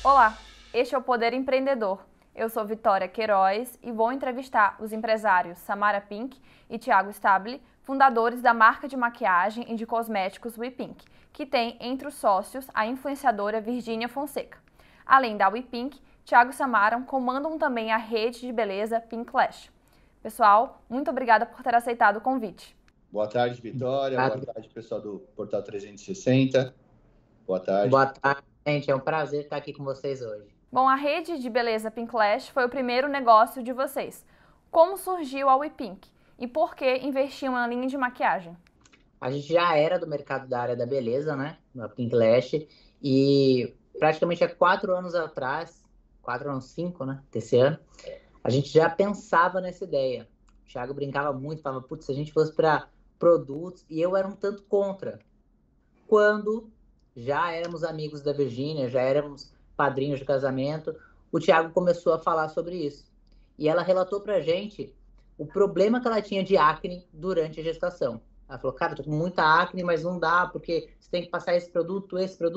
Olá, este é o Poder Empreendedor. Eu sou Vitória Queiroz e vou entrevistar os empresários Samara Pink e Thiago Stabile, fundadores da marca de maquiagem e de cosméticos WePink, que tem entre os sócios a influenciadora Virgínia Fonseca. Além da WePink, Thiago e Samara comandam também a rede de beleza Pink Lash. Pessoal, muito obrigada por ter aceitado o convite. Boa tarde, Vitória. Boa tarde, pessoal do Portal 360. Boa tarde. Boa tarde, gente. É um prazer estar aqui com vocês hoje. Bom, a rede de beleza Pink Lash foi o primeiro negócio de vocês. Como surgiu a WePink e por que investiam na linha de maquiagem? A gente já era do mercado da área da beleza, né? Na Pink Lash. E praticamente há 4 anos atrás, 4 anos, 5, né? Desse ano, a gente já pensava nessa ideia. O Thiago brincava muito, falava, putz, se a gente fosse para produtos, e eu era um tanto contra. Quando já éramos amigos da Virgínia, já éramos padrinhos de casamento, o Thiago começou a falar sobre isso. E ela relatou pra gente o problema que ela tinha de acne durante a gestação. Ela falou, cara, eu tô com muita acne, mas não dá, porque você tem que passar esse produto.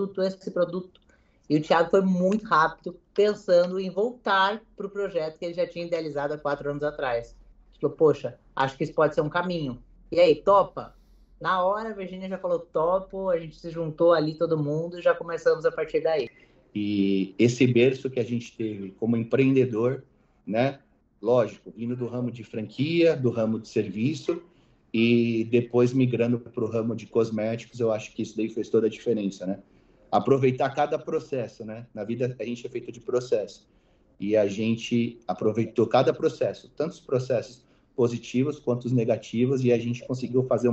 E o Thiago foi muito rápido, pensando em voltar pro projeto que ele já tinha idealizado há 4 anos atrás. Ele falou, poxa, acho que isso pode ser um caminho. E aí, topa? Na hora, a Virgínia já falou topo, a gente se juntou ali todo mundo e já começamos a partir daí. E esse berço que a gente teve como empreendedor, né? Lógico, vindo do ramo de franquia, do ramo de serviço e depois migrando para o ramo de cosméticos, eu acho que isso daí fez toda a diferença, né? Aproveitar cada processo, né? Na vida a gente é feito de processo e a gente aproveitou cada processo, tanto os processos positivos quanto os negativos, e a gente conseguiu fazer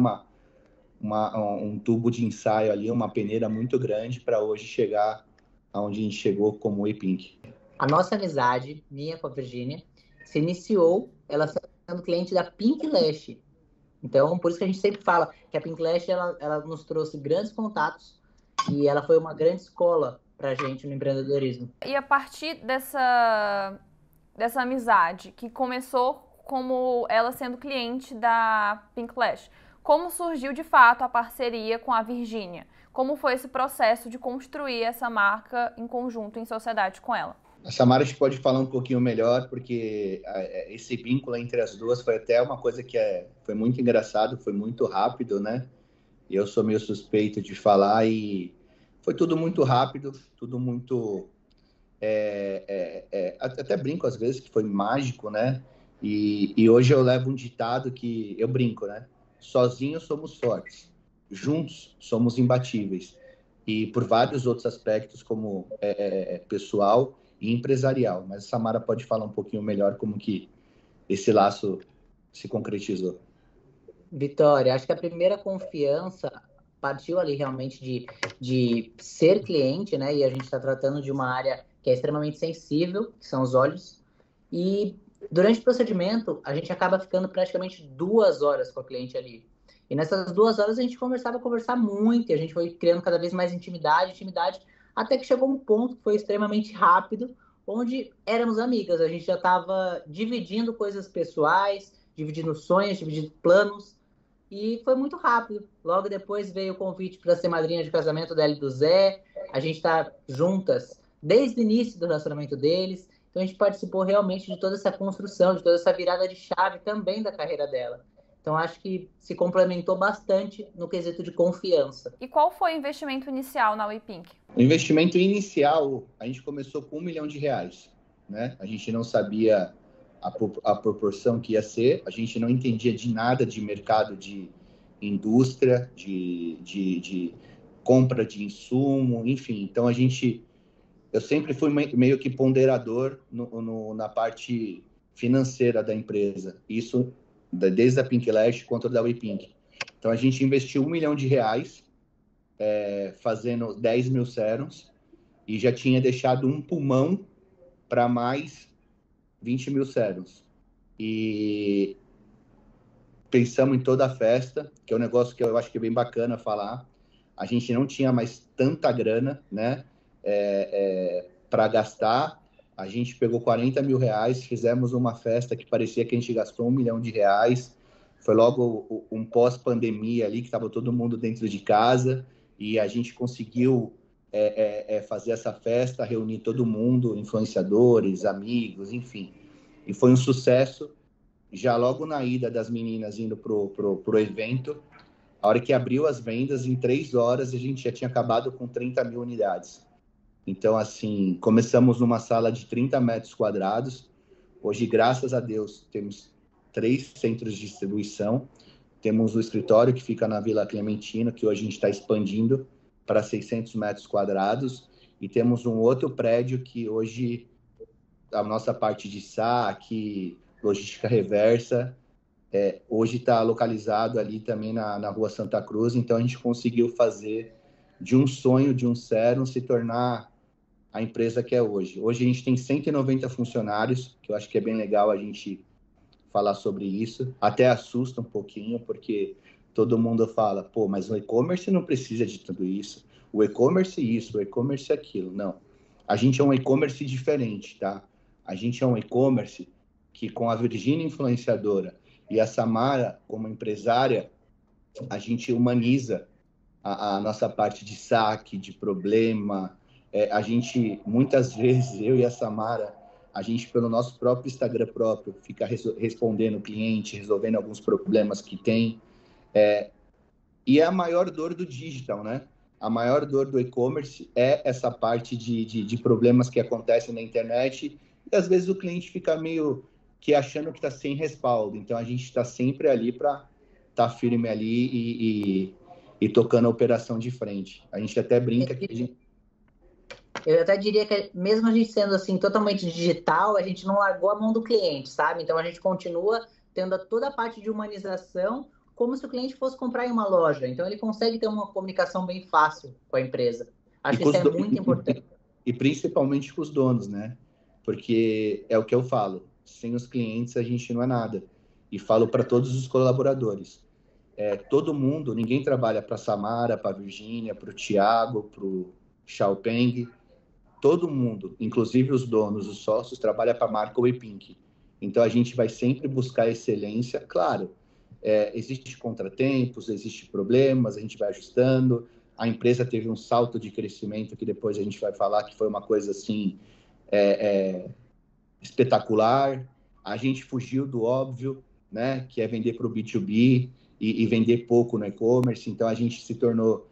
um tubo de ensaio ali, uma peneira muito grande para hoje chegar aonde a gente chegou como WePink. A nossa amizade, minha com a Virgínia, se iniciou ela sendo cliente da Pink Lash. Então, por isso que a gente sempre fala que a Pink Lash ela nos trouxe grandes contatos e ela foi uma grande escola para a gente no empreendedorismo. E a partir dessa amizade, que começou como ela sendo cliente da Pink Lash, como surgiu de fato a parceria com a Virgínia? Como foi esse processo de construir essa marca em conjunto, em sociedade com ela? A Samara pode falar um pouquinho melhor, porque esse vínculo entre as duas foi até uma coisa que foi muito engraçado, foi muito rápido, né? E eu sou meio suspeito de falar e foi tudo muito rápido, tudo muito... até brinco às vezes que foi mágico, né? E hoje eu levo um ditado que eu brinco, né? Sozinhos somos fortes, juntos somos imbatíveis. E por vários outros aspectos, como pessoal e empresarial. Mas a Samara pode falar um pouquinho melhor como que esse laço se concretizou. Vitória, acho que a primeira confiança partiu ali realmente de ser cliente, né? E a gente está tratando de uma área que é extremamente sensível, que são os olhos. E durante o procedimento, a gente acaba ficando praticamente 2 horas com a cliente ali. E nessas 2 horas a gente começava a conversar muito, e a gente foi criando cada vez mais intimidade, até que chegou um ponto que foi extremamente rápido, onde éramos amigas. A gente já estava dividindo coisas pessoais, dividindo sonhos, dividindo planos, e foi muito rápido. Logo depois veio o convite para ser madrinha de casamento dela e do Zé. A gente está juntas desde o início do relacionamento deles. Então a gente participou realmente de toda essa construção, de toda essa virada de chave também da carreira dela. Então acho que se complementou bastante no quesito de confiança. E qual foi o investimento inicial na WePink? O investimento inicial, a gente começou com R$1 milhão, né? A gente não sabia a proporção que ia ser, a gente não entendia de nada de mercado de indústria, de compra de insumo, enfim. Então eu sempre fui meio que ponderador na parte financeira da empresa. Isso desde a Pink Lash quanto da WePink. Então a gente investiu R$1 milhão, fazendo 10 mil sérums, e já tinha deixado um pulmão para mais 20 mil sérums. E pensamos em toda a festa, que é um negócio que eu acho que é bem bacana falar. A gente não tinha mais tanta grana, né, para gastar. A gente pegou R$40 mil, fizemos uma festa que parecia que a gente gastou R$1 milhão. Foi logo um pós-pandemia ali, que estava todo mundo dentro de casa, e a gente conseguiu fazer essa festa, reunir todo mundo, influenciadores, amigos, enfim. E foi um sucesso. Já logo na ida das meninas indo pro evento, a hora que abriu as vendas, em 3 horas, a gente já tinha acabado com 30 mil unidades. Então, assim, começamos numa sala de 30 metros quadrados. Hoje, graças a Deus, temos 3 centros de distribuição. Temos o escritório que fica na Vila Clementino, que hoje a gente está expandindo para 600 metros quadrados. E temos um outro prédio que hoje a nossa parte de saque, logística reversa, hoje está localizado ali também na Rua Santa Cruz. Então, a gente conseguiu fazer de um sonho, de um Serum, se tornar a empresa que é hoje. Hoje a gente tem 190 funcionários, que eu acho que é bem legal a gente falar sobre isso. Até assusta um pouquinho, porque todo mundo fala, pô, mas o e-commerce não precisa de tudo isso. O e-commerce isso, o e-commerce aquilo. Não. A gente é um e-commerce diferente, tá? A gente é um e-commerce que, com a Virgínia influenciadora e a Samara como empresária, a gente humaniza a nossa parte de saque, de problema. A gente, muitas vezes, eu e a Samara, a gente, pelo nosso próprio Instagram próprio, fica respondendo o cliente, resolvendo alguns problemas que tem. E é a maior dor do digital, né? A maior dor do e-commerce é essa parte de problemas que acontecem na internet, e às vezes o cliente fica meio que achando que está sem respaldo. Então, a gente está sempre ali para estar firme ali e tocando a operação de frente. A gente até brinca que Eu até diria que mesmo a gente sendo assim totalmente digital, a gente não largou a mão do cliente, sabe? Então a gente continua tendo toda a parte de humanização como se o cliente fosse comprar em uma loja. Então ele consegue ter uma comunicação bem fácil com a empresa. Acho que isso é muito importante. E principalmente com os donos, né? Porque é o que eu falo, sem os clientes a gente não é nada. E falo para todos os colaboradores. Todo mundo, ninguém trabalha para a Samara, para a Virgínia, para o Thiago, para o Xiaopeng. Todo mundo, inclusive os donos, os sócios, trabalha para a marca WePink. Então, a gente vai sempre buscar excelência. Claro, existem contratempos, existem problemas, a gente vai ajustando. A empresa teve um salto de crescimento que depois a gente vai falar que foi uma coisa assim espetacular. A gente fugiu do óbvio, né, que é vender para o B2B e vender pouco no e-commerce. Então, a gente se tornou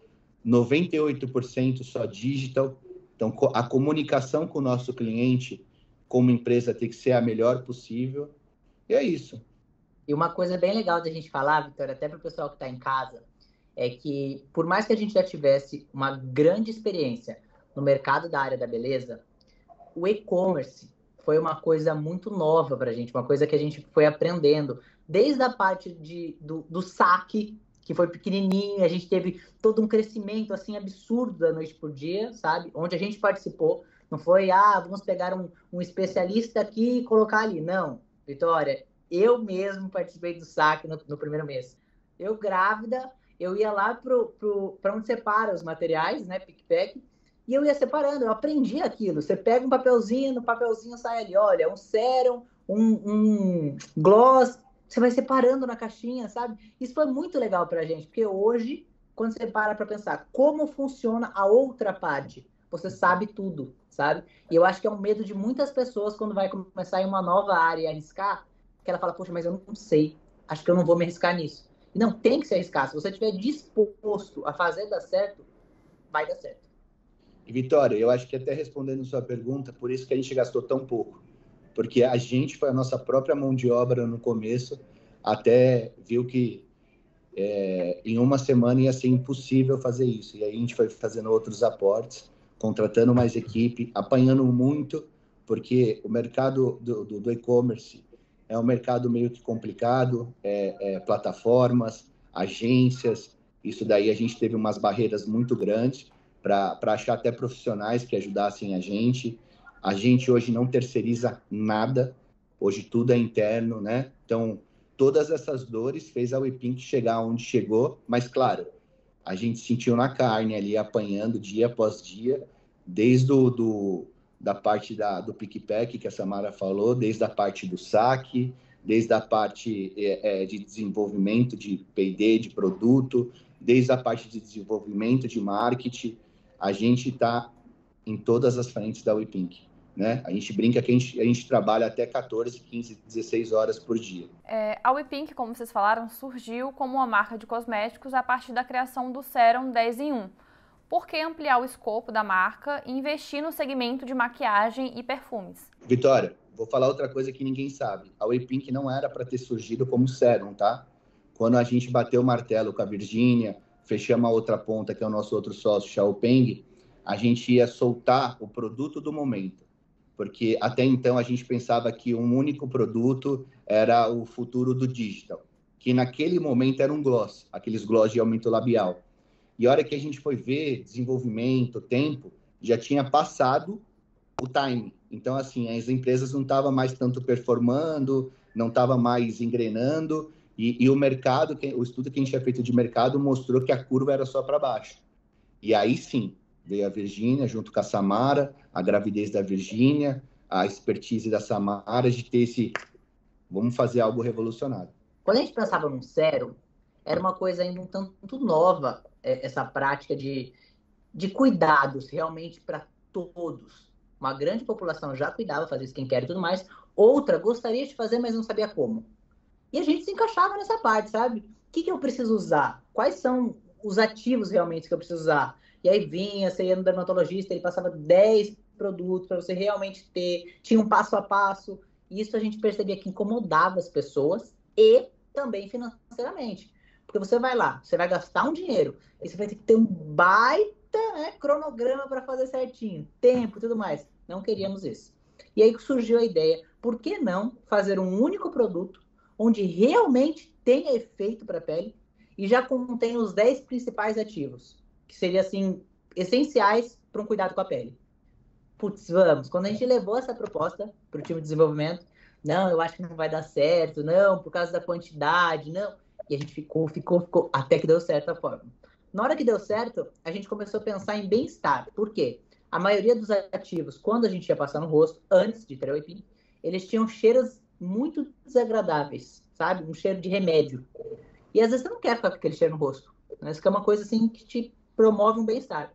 98% só digital. Então, a comunicação com o nosso cliente, como empresa, tem que ser a melhor possível. E é isso. E uma coisa bem legal da gente falar, Vitória, até para o pessoal que está em casa, é que por mais que a gente já tivesse uma grande experiência no mercado da área da beleza, o e-commerce foi uma coisa muito nova para a gente, uma coisa que a gente foi aprendendo. Desde a parte do saque, que foi pequenininho, a gente teve todo um crescimento assim absurdo da noite por dia, sabe? Onde a gente participou, não foi, vamos pegar um especialista aqui e colocar ali. Não, Vitória, eu mesmo participei do saque no primeiro mês. Eu grávida, eu ia lá para onde separa os materiais, né, pick-pack, e eu ia separando, eu aprendi aquilo. Você pega um papelzinho, no papelzinho sai ali, olha, um sérum, um gloss, você vai separando na caixinha, sabe? Isso foi muito legal pra gente, porque hoje, quando você para pensar como funciona a outra parte, você sabe tudo, sabe? E eu acho que é um medo de muitas pessoas quando vai começar em uma nova área e arriscar, que ela fala, poxa, mas eu não sei, acho que eu não vou me arriscar nisso. E não, tem que se arriscar. Se você estiver disposto a fazer dar certo, vai dar certo. E, Vitória, eu acho que até respondendo sua pergunta, por isso que a gente gastou tão pouco. Porque a gente foi a nossa própria mão de obra no começo, até viu que em uma semana ia ser impossível fazer isso. E aí a gente foi fazendo outros aportes, contratando mais equipe, apanhando muito, porque o mercado do e-commerce é um mercado meio que complicado, plataformas, agências, isso daí a gente teve umas barreiras muito grandes para achar até profissionais que ajudassem a gente. A gente hoje não terceiriza nada, hoje tudo é interno, né? Então, todas essas dores fez a WePink chegar onde chegou, mas, claro, a gente sentiu na carne ali, apanhando dia após dia, desde da parte do pick-pack, que a Samara falou, desde a parte do saque, desde a parte de desenvolvimento de P&D, de produto, desde a parte de desenvolvimento de marketing. a gente está em todas as frentes da WePink, né? A gente brinca que a gente trabalha até 14, 15, 16 horas por dia. A WePink, como vocês falaram, surgiu como uma marca de cosméticos a partir da criação do Serum 10 em 1. Por que ampliar o escopo da marca e investir no segmento de maquiagem e perfumes? Vitória, vou falar outra coisa que ninguém sabe. A WePink não era para ter surgido como Serum, tá? Quando a gente bateu o martelo com a Virgínia, fechamos a outra ponta, que é o nosso outro sócio, Xiaopeng, a gente ia soltar o produto do momento. Porque até então a gente pensava que um único produto era o futuro do digital, que naquele momento era um gloss, aqueles gloss de aumento labial. E a hora que a gente foi ver desenvolvimento, tempo, já tinha passado o time. Então, assim, as empresas não estavam mais tanto performando, não estavam mais engrenando, e o mercado, o estudo que a gente tinha feito de mercado mostrou que a curva era só para baixo. E aí sim, veio a Virgínia junto com a Samara, a gravidez da Virgínia, a expertise da Samara de ter esse, vamos fazer algo revolucionário. Quando a gente pensava num sérum, era uma coisa ainda um tanto nova, essa prática de cuidados realmente para todos. Uma grande população já cuidava, fazia skincare e tudo mais. Outra gostaria de fazer, mas não sabia como. E a gente se encaixava nessa parte, sabe? O que eu preciso usar? Quais são os ativos realmente que eu preciso usar? E aí vinha, você ia no dermatologista, ele passava 10 produtos para você realmente ter. Tinha um passo a passo. E isso a gente percebia que incomodava as pessoas e também financeiramente. Porque você vai lá, você vai gastar um dinheiro, e você vai ter que ter um baita, né, cronograma para fazer certinho, tempo e tudo mais. Não queríamos isso. E aí surgiu a ideia, por que não fazer um único produto onde realmente tenha efeito para a pele e já contém os 10 principais ativos, que seriam, assim, essenciais para um cuidado com a pele. Putz, vamos. Quando a gente levou essa proposta para o time de desenvolvimento, não, eu acho que não vai dar certo, não, por causa da quantidade, não. E a gente ficou, até que deu certo a forma. Na hora que deu certo, a gente começou a pensar em bem-estar. Por quê? A maioria dos ativos, quando a gente ia passar no rosto, antes de ter o WePink, eles tinham cheiros muito desagradáveis, sabe? Um cheiro de remédio. E às vezes você não quer ficar com aquele cheiro no rosto. Né? Isso que é uma coisa assim que te promove um bem-estar.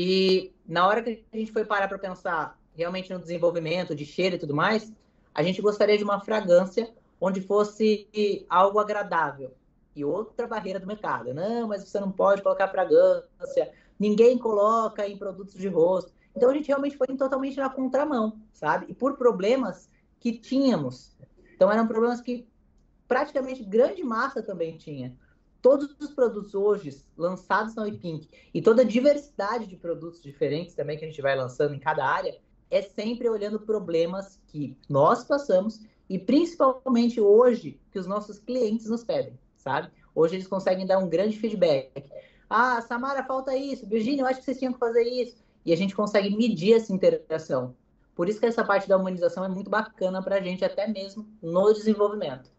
E na hora que a gente foi parar para pensar realmente no desenvolvimento de cheiro e tudo mais, a gente gostaria de uma fragrância onde fosse algo agradável. E outra barreira do mercado. Não, mas você não pode colocar fragrância. Ninguém coloca em produtos de rosto. Então a gente realmente foi totalmente na contramão, sabe? E por problemas que tínhamos. Então eram problemas que praticamente grande massa também tinha. Todos os produtos hoje lançados na WePink e toda a diversidade de produtos diferentes também que a gente vai lançando em cada área é sempre olhando problemas que nós passamos e principalmente hoje que os nossos clientes nos pedem, sabe? Hoje eles conseguem dar um grande feedback. Ah, Samara, falta isso. Virgínia, eu acho que vocês tinham que fazer isso. E a gente consegue medir essa interação. Por isso que essa parte da humanização é muito bacana para a gente, até mesmo no desenvolvimento.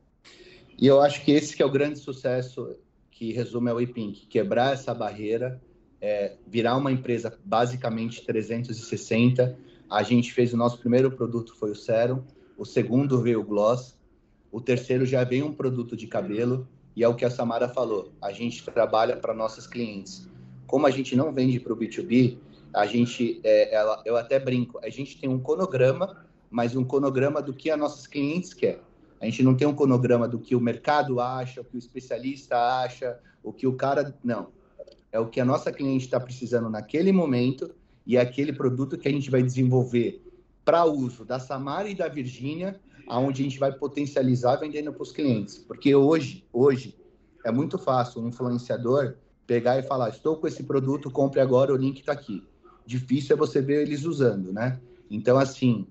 E eu acho que esse que é o grande sucesso que resume a WePink, quebrar essa barreira, virar uma empresa basicamente 360. A gente fez o nosso primeiro produto, foi o Serum, o segundo veio o Gloss, o terceiro já veio um produto de cabelo, e é o que a Samara falou, a gente trabalha para nossos clientes. Como a gente não vende para o B2B, a gente, eu até brinco, a gente tem um cronograma, mas um cronograma do que as nossos clientes querem. A gente não tem um cronograma do que o mercado acha, o que o especialista acha, o que o cara... Não. É o que a nossa cliente está precisando naquele momento e é aquele produto que a gente vai desenvolver para uso da Samara e da Virgínia, onde a gente vai potencializar vendendo para os clientes. Porque hoje é muito fácil um influenciador pegar e falar, estou com esse produto, compre agora, o link está aqui. Difícil é você ver eles usando, né? Então, assim,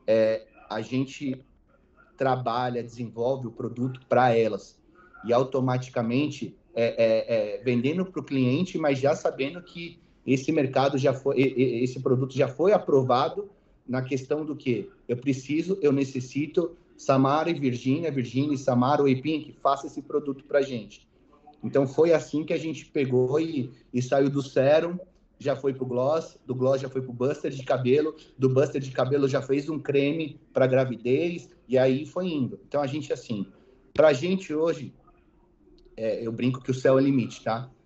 a gente trabalha, desenvolve o produto para elas e automaticamente vendendo para o cliente, mas já sabendo que esse mercado já foi, esse produto já foi aprovado na questão do que eu necessito, Samara e Virgínia e Samara, o WePink, faça esse produto para a gente. Então foi assim que a gente pegou e saiu do Serum, já foi pro Gloss, do Gloss já foi pro Buster de cabelo, do Buster de cabelo já fez um creme para gravidez, e aí foi indo. Então a gente, assim, pra gente hoje, eu brinco que o céu é o limite, tá?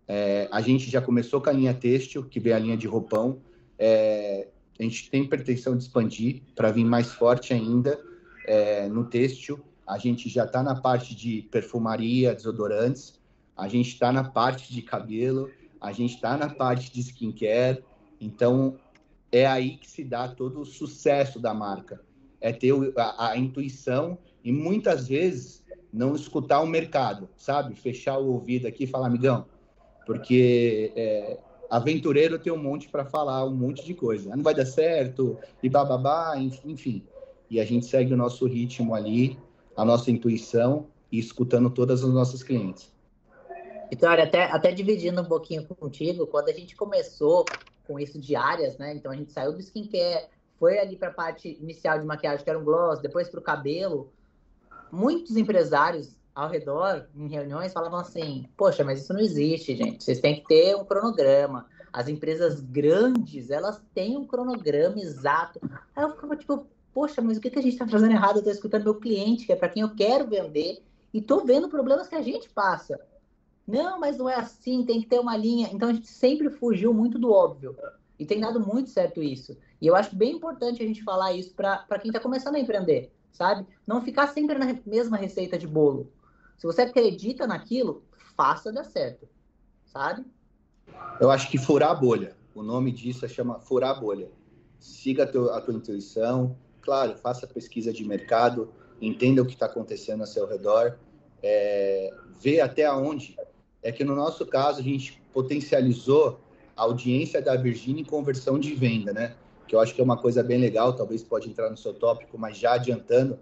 A gente já começou com a linha têxtil, que vem a linha de roupão. A gente tem pretensão de expandir para vir mais forte ainda no têxtil. A gente já está na parte de perfumaria, desodorantes. A gente está na parte de cabelo. A gente está na parte de skincare. Então, é aí que se dá todo o sucesso da marca. É ter a intuição e, muitas vezes, não escutar o mercado, sabe? Fechar o ouvido aqui e falar, amigão, porque aventureiro tem um monte para falar, um monte de coisa. Não vai dar certo, e bababá, enfim. E a gente segue o nosso ritmo ali, a nossa intuição, e escutando todas as nossas clientes. Vitória, até dividindo um pouquinho contigo, quando a gente começou com isso de áreas, né? Então a gente saiu do skincare, foi ali para a parte inicial de maquiagem, que era um gloss, depois para o cabelo. Muitos empresários ao redor, em reuniões, falavam assim, poxa, mas isso não existe, gente. Vocês têm que ter um cronograma. As empresas grandes, elas têm um cronograma exato. Aí eu ficava tipo, poxa, mas o que a gente está fazendo errado? Eu estou escutando meu cliente, que é para quem eu quero vender, e estou vendo problemas que a gente passa. Não, mas não é assim, tem que ter uma linha. Então a gente sempre fugiu muito do óbvio. E tem dado muito certo isso. E eu acho bem importante a gente falar isso para quem está começando a empreender, sabe? Não ficar sempre na mesma receita de bolo. Se você acredita naquilo, faça dar certo, sabe? Eu acho que furar a bolha. O nome disso chama furar a bolha. Siga a tua intuição. Claro, faça pesquisa de mercado. Entenda o que está acontecendo ao seu redor. Vê até onde. É que no nosso caso, a gente potencializou a audiência da Virginia em conversão de venda, né? Que eu acho que é uma coisa bem legal, talvez pode entrar no seu tópico, mas já adiantando,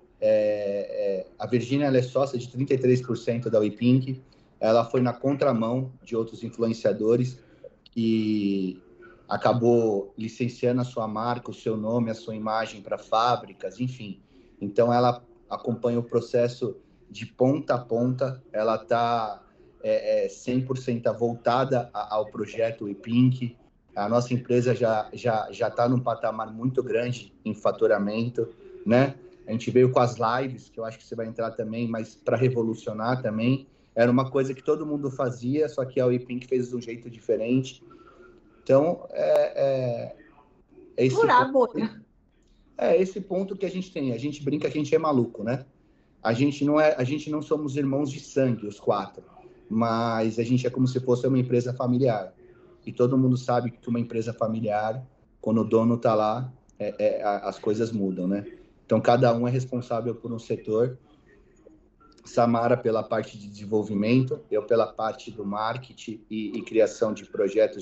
a Virginia ela é sócia de 33% da WePink, ela foi na contramão de outros influenciadores e acabou licenciando a sua marca, o seu nome, a sua imagem para fábricas, enfim. Então, ela acompanha o processo de ponta a ponta, ela está 100% voltada ao projeto WePink. A nossa empresa já está num patamar muito grande em faturamento, né? A gente veio com as lives, que eu acho que você vai entrar também, mas para revolucionar também. Era uma coisa que todo mundo fazia, só que a WePink fez de um jeito diferente. Então, esse ponto que a gente tem. A gente brinca que a gente é maluco, né? A gente não somos irmãos de sangue, os 4, mas a gente é como se fosse uma empresa familiar. E todo mundo sabe que uma empresa familiar, quando o dono está lá, as coisas mudam, né? Então, cada um é responsável por um setor. Samara pela parte de desenvolvimento, eu pela parte do marketing e criação de projetos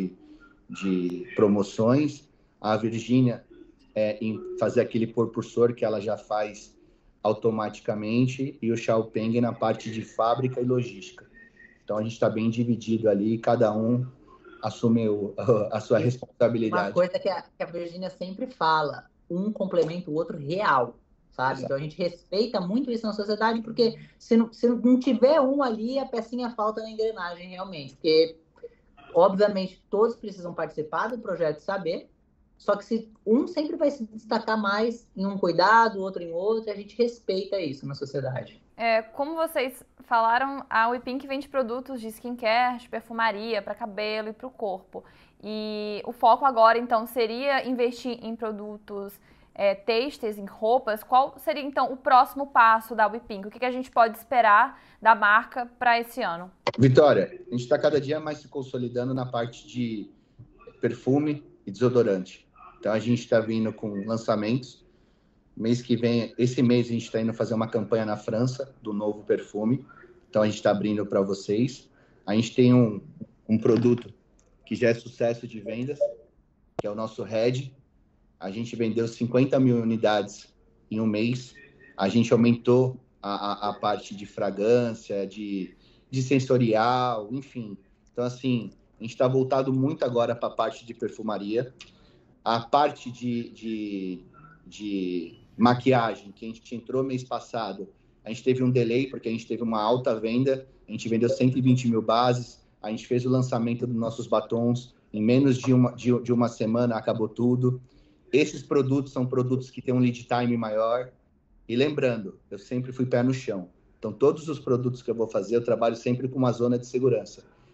de promoções, a Virgínia em fazer aquele propulsor que ela já faz automaticamente, e o Xiaopeng na parte de fábrica e logística. Então, a gente está bem dividido ali, cada um assume a sua responsabilidade. Uma coisa que a Virgínia sempre fala, um complementa o outro real, sabe? Exato. Então, a gente respeita muito isso na sociedade, porque se não tiver um ali, a pecinha falta na engrenagem, realmente. Porque, obviamente, todos precisam participar do projeto Saber, só que se um sempre vai se destacar mais em um cuidado, outro em outro, e a gente respeita isso na sociedade. Como vocês falaram, a WePink vende produtos de skincare, de perfumaria, para cabelo e para o corpo. E o foco agora, então, seria investir em produtos têxteis, em roupas. Qual seria, então, o próximo passo da WePink? O que a gente pode esperar da marca para esse ano? Vitória, a gente está cada dia mais se consolidando na parte de perfume e desodorante. Então, a gente está vindo com lançamentos. Mês que vem, esse mês, a gente está indo fazer uma campanha na França do novo perfume. Então, a gente está abrindo para vocês. A gente tem um produto que já é sucesso de vendas, que é o nosso Red. A gente vendeu 50 mil unidades em um mês. A gente aumentou a parte de fragrância, de sensorial, enfim. Então, assim, a gente está voltado muito agora para a parte de perfumaria. A parte de maquiagem, que a gente entrou mês passado, a gente teve um delay, porque a gente teve uma alta venda, a gente vendeu 120 mil bases, a gente fez o lançamento dos nossos batons, em menos de uma semana acabou tudo. Esses produtos são produtos que têm um lead time maior, e lembrando, eu sempre fui pé no chão, então todos os produtos que eu vou fazer, eu trabalho sempre com uma zona de segurança.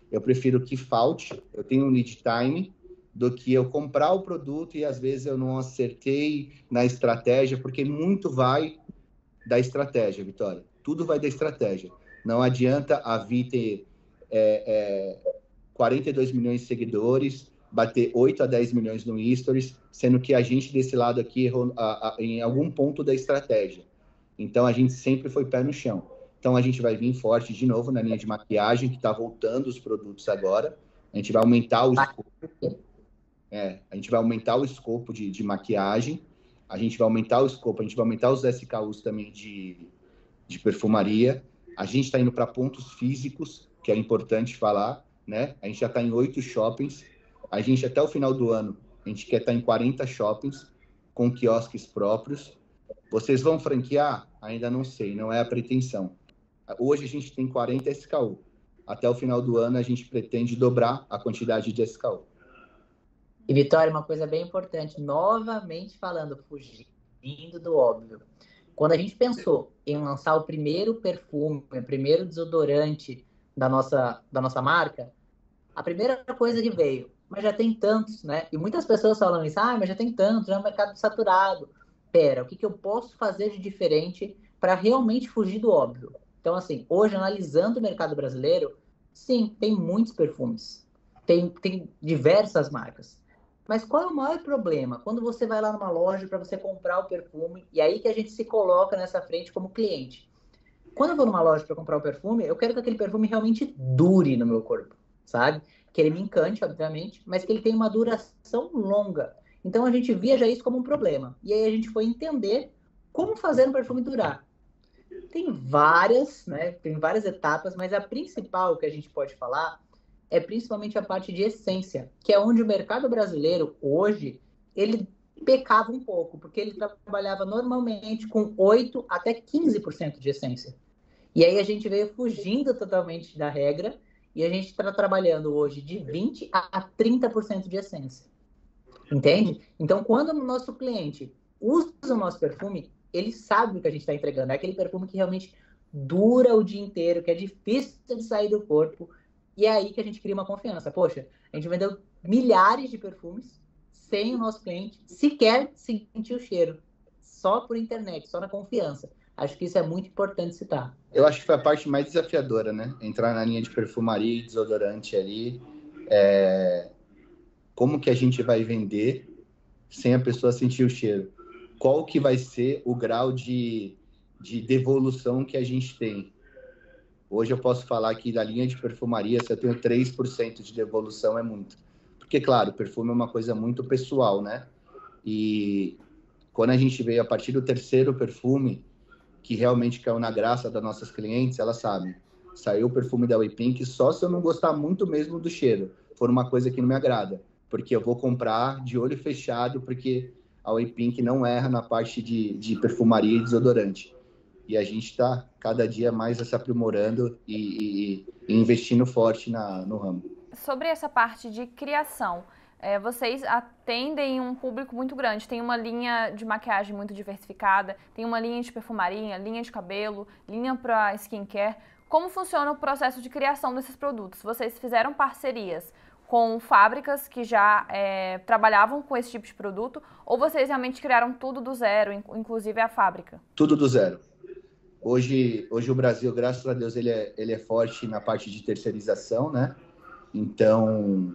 eu prefiro que falte, eu tenho um lead time, do que eu comprar o produto e às vezes eu não acertei na estratégia, porque muito vai da estratégia, Vitória. Tudo vai da estratégia. Não adianta a Vi ter 42 milhões de seguidores, bater 8 a 10 milhões no Stories, sendo que a gente desse lado aqui errou em algum ponto da estratégia. Então, a gente sempre foi pé no chão. Então, a gente vai vir forte de novo na linha de maquiagem, que está voltando os produtos agora. A gente vai aumentar o escopo. A gente vai aumentar o escopo de maquiagem. A gente vai aumentar o escopo, a gente vai aumentar os SKUs também de perfumaria. A gente está indo para pontos físicos, que é importante falar, né? A gente já está em 8 shoppings. A gente, até o final do ano, a gente quer estar em 40 shoppings, com quiosques próprios. Vocês vão franquear? Ainda não sei, não é a pretensão. Hoje a gente tem 40 SKU. Até o final do ano a gente pretende dobrar a quantidade de SKU. E, Vitória, uma coisa bem importante, novamente falando, fugindo do óbvio. Quando a gente pensou em lançar o primeiro perfume, o primeiro desodorante da nossa marca, a primeira coisa que veio, mas já tem tantos, né? E muitas pessoas falam isso, mas já tem tantos, já é um mercado saturado. Pera, o que eu posso fazer de diferente para realmente fugir do óbvio? Então, assim, hoje, analisando o mercado brasileiro, sim, tem muitos perfumes, tem diversas marcas. Mas qual é o maior problema? Quando você vai lá numa loja para você comprar o perfume, e aí que a gente se coloca nessa frente como cliente. Quando eu vou numa loja para comprar o perfume, eu quero que aquele perfume realmente dure no meu corpo, sabe? Que ele me encante, obviamente, mas que ele tenha uma duração longa. Então a gente via já isso como um problema. E aí a gente foi entender como fazer um perfume durar. Tem várias etapas, mas a principal que a gente pode falar é principalmente a parte de essência, que é onde o mercado brasileiro, hoje, ele pecava um pouco, porque ele trabalhava normalmente com 8% até 15% de essência. E aí a gente veio fugindo totalmente da regra, e a gente está trabalhando hoje de 20% a 30% de essência. Entende? Então, quando o nosso cliente usa o nosso perfume, ele sabe o que a gente está entregando. É aquele perfume que realmente dura o dia inteiro, que é difícil de sair do corpo. E é aí que a gente cria uma confiança. Poxa, a gente vendeu milhares de perfumes sem o nosso cliente sequer sentir o cheiro. Só por internet, só na confiança. Acho que isso é muito importante citar. Eu acho que foi a parte mais desafiadora, né? Entrar na linha de perfumaria e desodorante ali. Como que a gente vai vender sem a pessoa sentir o cheiro? Qual que vai ser o grau de devolução que a gente tem? Hoje eu posso falar que da linha de perfumaria, se eu tenho 3% de devolução, é muito. Porque, claro, perfume é uma coisa muito pessoal, né? E quando a gente veio a partir do terceiro perfume, que realmente caiu na graça das nossas clientes, elas sabem. Saiu o perfume da WePink só se eu não gostar muito mesmo do cheiro. For uma coisa que não me agrada. Porque eu vou comprar de olho fechado, porque a WePink não erra na parte de perfumaria e desodorante. E a gente está cada dia mais se aprimorando e investindo forte no ramo. Sobre essa parte de criação, vocês atendem um público muito grande, tem uma linha de maquiagem muito diversificada, tem uma linha de perfumaria, linha de cabelo, linha para skincare. Como funciona o processo de criação desses produtos? Vocês fizeram parcerias com fábricas que já trabalhavam com esse tipo de produto, ou vocês realmente criaram tudo do zero, inclusive a fábrica? Tudo do zero. Hoje o Brasil, graças a Deus, ele é forte na parte de terceirização, né? Então,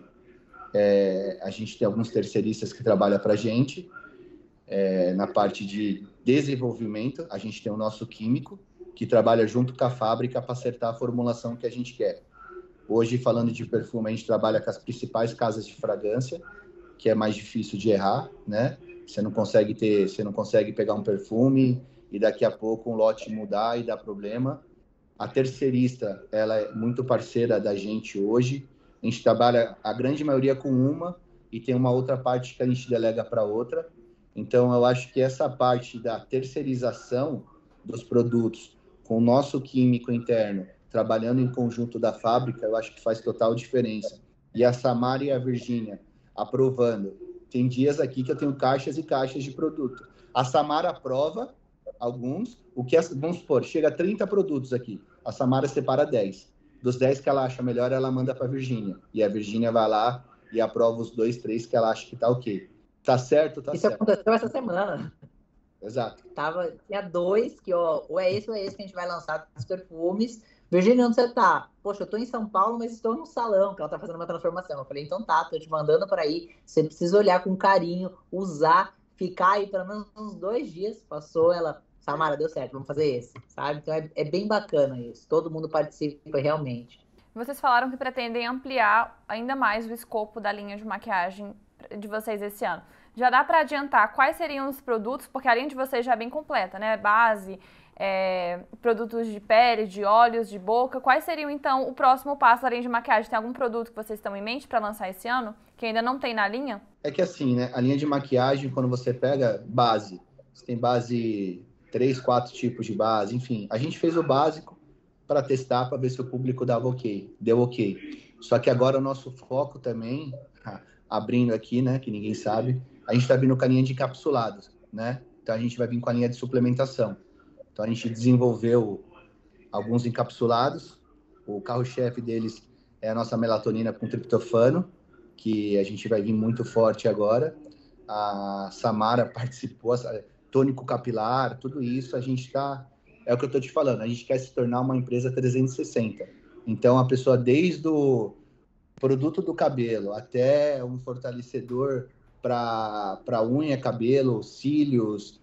a gente tem alguns terceiristas que trabalham para a gente. Na parte de desenvolvimento, a gente tem o nosso químico, que trabalha junto com a fábrica para acertar a formulação que a gente quer. Hoje, falando de perfume, a gente trabalha com as principais casas de fragrância, que é mais difícil de errar, né? Você não consegue pegar um perfume e daqui a pouco um lote mudar e dar problema. A terceirista, ela é muito parceira da gente hoje. A gente trabalha, a grande maioria, com uma, e tem uma outra parte que a gente delega para outra. Então, eu acho que essa parte da terceirização dos produtos com o nosso químico interno, trabalhando em conjunto da fábrica, eu acho que faz total diferença. E a Samara e a Virgínia aprovando. Tem dias aqui que eu tenho caixas e caixas de produto. A Samara aprova alguns, vamos supor, chega a 30 produtos aqui, a Samara separa 10. Dos 10 que ela acha melhor, ela manda para a Virgínia. E a Virgínia vai lá e aprova os 2, 3 que ela acha que tá ok. Tá certo, tá Isso certo. aconteceu essa semana. Exato. Tinha 2 que, ó, ou é esse que a gente vai lançar dos perfumes. Virgínia, onde você tá? Poxa, eu tô em São Paulo, mas estou no salão, que ela tá fazendo uma transformação. Eu falei, então tá, tô te mandando para aí. Você precisa olhar com carinho, usar, ficar aí pelo menos uns 2 dias. Passou, ela, Samara, deu certo, vamos fazer esse, sabe? Então é bem bacana isso. Todo mundo participa realmente. Vocês falaram que pretendem ampliar ainda mais o escopo da linha de maquiagem de vocês esse ano. Já dá para adiantar quais seriam os produtos, porque a linha de vocês já é bem completa, né? Base, produtos de pele, de olhos, de boca. Quais seriam, então, o próximo passo da linha de maquiagem? Tem algum produto que vocês estão em mente para lançar esse ano, que ainda não tem na linha? É que assim, né? A linha de maquiagem, quando você pega base, você tem base, 3, 4 tipos de base, enfim. A gente fez o básico para testar, para ver se o público dava ok, deu ok. Só que agora o nosso foco também, abrindo aqui, né, que ninguém sabe, a gente está vindo com a linha de encapsulados, né? Então a gente vai vir com a linha de suplementação. Então a gente desenvolveu alguns encapsulados. O carro-chefe deles é a nossa melatonina com triptofano, que a gente vai vir muito forte agora. A Samara participou, tônico capilar, tudo isso a gente está... É o que eu estou te falando, a gente quer se tornar uma empresa 360. Então, a pessoa, desde o produto do cabelo até um fortalecedor para unha, cabelo, cílios,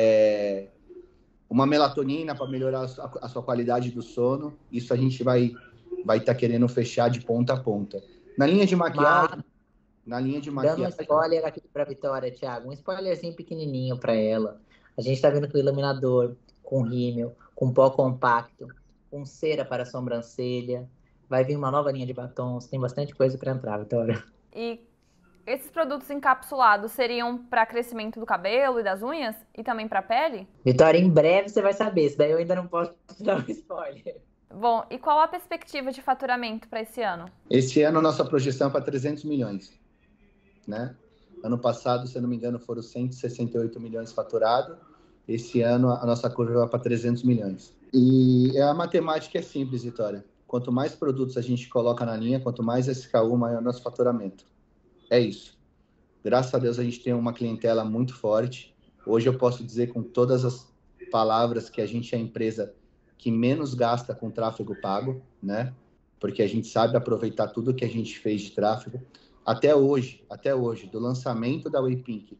uma melatonina para melhorar a sua qualidade do sono, isso a gente vai estar querendo fechar de ponta a ponta. Na linha de maquiagem... Dando um spoiler aqui para a Vitória, Thiago, um spoilerzinho pequenininho para ela. A gente está vendo com iluminador, com rímel, com pó compacto, com cera para a sobrancelha. Vai vir uma nova linha de batons, tem bastante coisa para entrar, Vitória. E esses produtos encapsulados seriam para crescimento do cabelo e das unhas? E também para a pele? Vitória, em breve você vai saber. Isso daí eu ainda não posso te dar um spoiler. Bom, e qual a perspectiva de faturamento para esse ano? Esse ano, nossa projeção é para 300 milhões. Né? Ano passado, se eu não me engano, foram 168 milhões faturados. Esse ano, a nossa curva vai para 300 milhões. E a matemática é simples, Vitória. Quanto mais produtos a gente coloca na linha, quanto mais SKU, maior o nosso faturamento. É isso. Graças a Deus, a gente tem uma clientela muito forte. Hoje eu posso dizer com todas as palavras que a gente é a empresa que menos gasta com tráfego pago, né? Porque a gente sabe aproveitar tudo que a gente fez de tráfego. Até hoje, do lançamento da Waypink,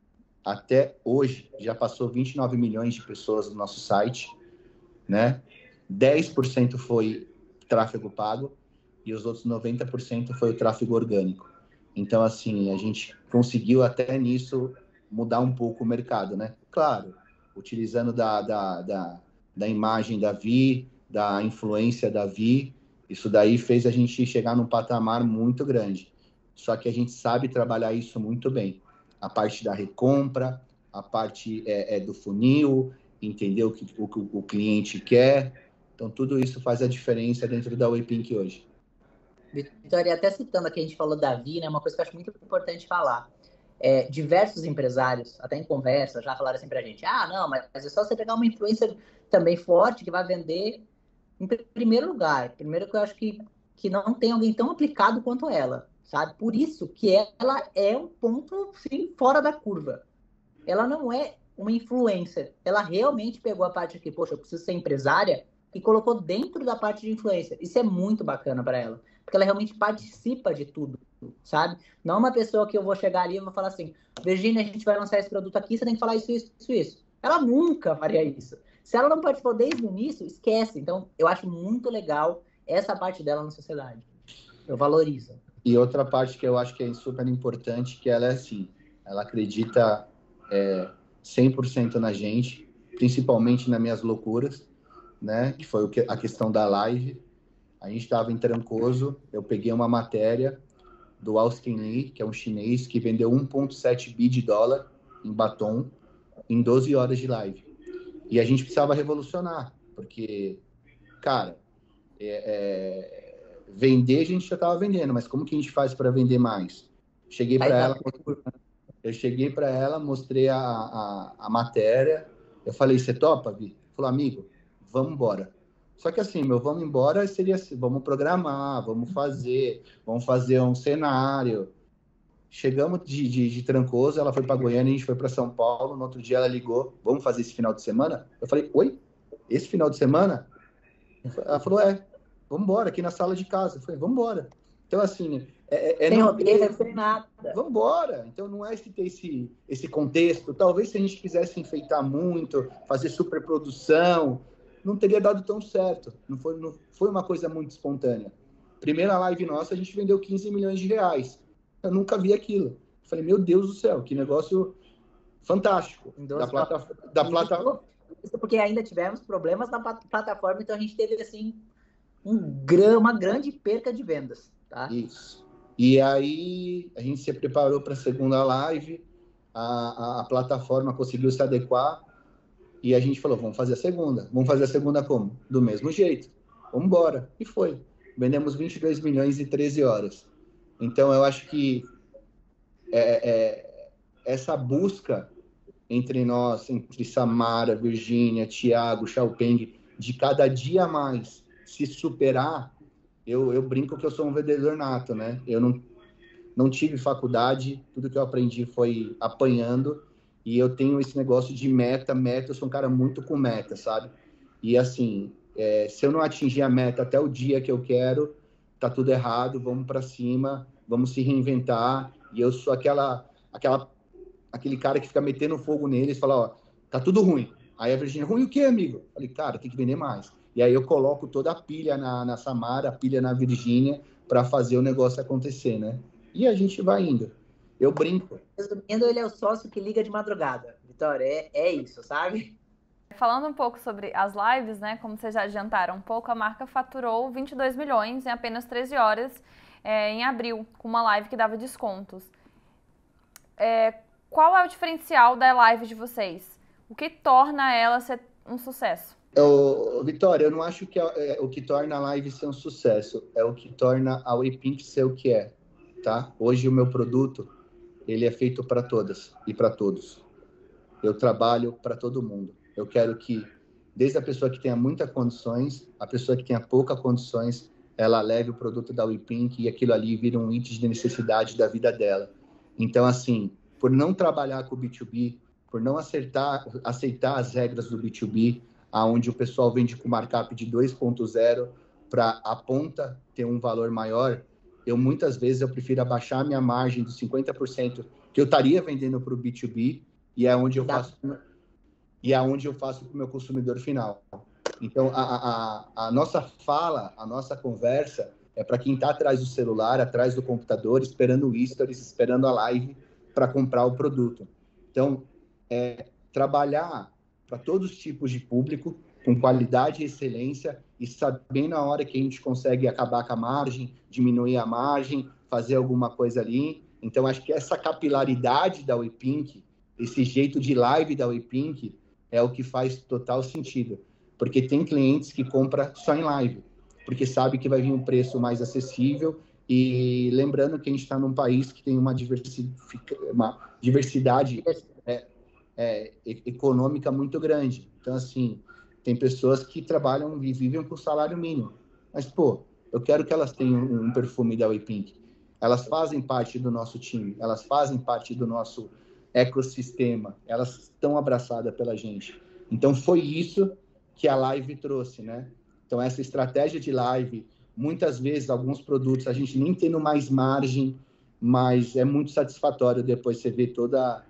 até hoje, já passou 29 milhões de pessoas no nosso site, né? 10% foi tráfego pago e os outros 90% foi o tráfego orgânico. Então, assim, a gente conseguiu até nisso mudar um pouco o mercado, né? Claro, utilizando da imagem da Vi, da influência da Vi, isso daí fez a gente chegar num patamar muito grande. Só que a gente sabe trabalhar isso muito bem. A parte da recompra, a parte do funil, entender o que o cliente quer. Então, tudo isso faz a diferença dentro da Waypink hoje. Vitória, até citando aqui, a gente falou da Vi, né? Uma coisa que eu acho muito importante falar. Diversos empresários, até em conversa, já falaram assim pra gente, não, mas é só você pegar uma influencer também forte que vai vender em primeiro lugar. Primeiro que eu acho que não tem alguém tão aplicado quanto ela. Sabe? Por isso que ela é um ponto, sim, fora da curva. Ela não é uma influencer. Ela realmente pegou a parte aqui, poxa, eu preciso ser empresária, e colocou dentro da parte de influencer. Isso é muito bacana para ela. Porque ela realmente participa de tudo, sabe? Não é uma pessoa que eu vou chegar ali e vou falar assim, Virgínia, a gente vai lançar esse produto aqui, você tem que falar isso, isso, isso, isso. Ela nunca faria isso. Se ela não participou desde o início, esquece. Então, eu acho muito legal essa parte dela na sociedade. Eu valorizo. E outra parte que eu acho que é super importante, que ela é assim, ela acredita 100% na gente, principalmente nas minhas loucuras, né? Que foi a questão da live. A gente estava em Trancoso, eu peguei uma matéria do Austin Lee, que é um chinês, que vendeu 1,7 bi de dólar em batom em 12 horas de live. E a gente precisava revolucionar, porque, cara, vender a gente já estava vendendo, mas como que a gente faz para vender mais? Eu cheguei para ela, mostrei a matéria, eu falei, você topa, Vi? Falou, amigo, vamos embora. Só que assim, meu vamos embora seria assim, vamos programar, vamos fazer um cenário. Chegamos de Trancoso, ela foi para Goiânia, a gente foi para São Paulo. No outro dia ela ligou, vamos fazer esse final de semana? Eu falei, oi? Esse final de semana? Ela falou, vamos embora, aqui na sala de casa. Eu falei, vamos embora. Então, assim, sem roteiro, sem nada. Vamos embora. Então, não é ter esse contexto. Talvez se a gente quisesse enfeitar muito, fazer superprodução, não teria dado tão certo. Não foi uma coisa muito espontânea. Primeira live nossa, a gente vendeu 15 milhões de reais. Eu nunca vi aquilo. Eu falei, meu Deus do céu, que negócio fantástico. Da plataforma. Isso porque ainda tivemos problemas na plataforma, então a gente teve, assim, uma grande perca de vendas, tá? Isso. E aí, a gente se preparou para a segunda live, a plataforma conseguiu se adequar, e a gente falou, vamos fazer a segunda. Vamos fazer a segunda como? Do mesmo jeito. Vamos embora. E foi. Vendemos 22 milhões em 13 horas. Então, eu acho que essa busca entre nós, entre Samara, Virgínia, Thiago, Xiaopeng, de cada dia mais se superar, eu brinco que eu sou um vendedor nato, né? Eu não tive faculdade, tudo que eu aprendi foi apanhando, e eu tenho esse negócio de meta, eu sou um cara muito com meta, sabe? E assim, se eu não atingir a meta até o dia que eu quero, tá tudo errado, vamos para cima, vamos se reinventar, e eu sou aquele cara que fica metendo fogo neles e fala, ó, tá tudo ruim. Aí a Virgínia, ruim o quê, amigo? Eu falei, cara, tem que vender mais. E aí eu coloco toda a pilha na Samara, a pilha na Virgínia, para fazer o negócio acontecer, né? E a gente vai indo. Eu brinco. Resumindo, ele é o sócio que liga de madrugada. Vitória, é isso, sabe? Falando um pouco sobre as lives, né? Como vocês já adiantaram um pouco, a marca faturou 22 milhões em apenas 13 horas em abril, com uma live que dava descontos. Qual é o diferencial da live de vocês? O que torna ela ser um sucesso? Vitória, eu não acho que o que torna a live ser um sucesso é o que torna a WePink ser o que é, tá? Hoje o meu produto, ele é feito para todas e para todos. Eu trabalho para todo mundo. Eu quero que, desde a pessoa que tenha muitas condições, a pessoa que tenha poucas condições, ela leve o produto da WePink e aquilo ali vira um item de necessidade da vida dela. Então, assim, por não trabalhar com o B2B, por não aceitar as regras do B2B, onde o pessoal vende com markup de 2.0 para a ponta ter um valor maior, muitas vezes eu prefiro abaixar a minha margem dos 50% que eu estaria vendendo para o B2B e é onde eu faço para o meu consumidor final. Então, a nossa fala, a nossa conversa é para quem está atrás do celular, atrás do computador, esperando o stories, esperando a live para comprar o produto. Então, trabalhar para todos os tipos de público, com qualidade e excelência, e saber na hora que a gente consegue acabar com a margem, diminuir a margem, fazer alguma coisa ali. Então, acho que essa capilaridade da WePink, esse jeito de live da WePink, é o que faz total sentido. Porque tem clientes que compram só em live, porque sabe que vai vir um preço mais acessível. E lembrando que a gente está num país que tem uma diversidade econômica muito grande. Então, assim, tem pessoas que trabalham e vivem com salário mínimo. Mas, pô, eu quero que elas tenham um perfume da WePink. Elas fazem parte do nosso time, elas fazem parte do nosso ecossistema, elas estão abraçadas pela gente. Então, foi isso que a live trouxe, né? Então, essa estratégia de live, muitas vezes, alguns produtos, a gente nem tendo mais margem, mas é muito satisfatório depois você ver toda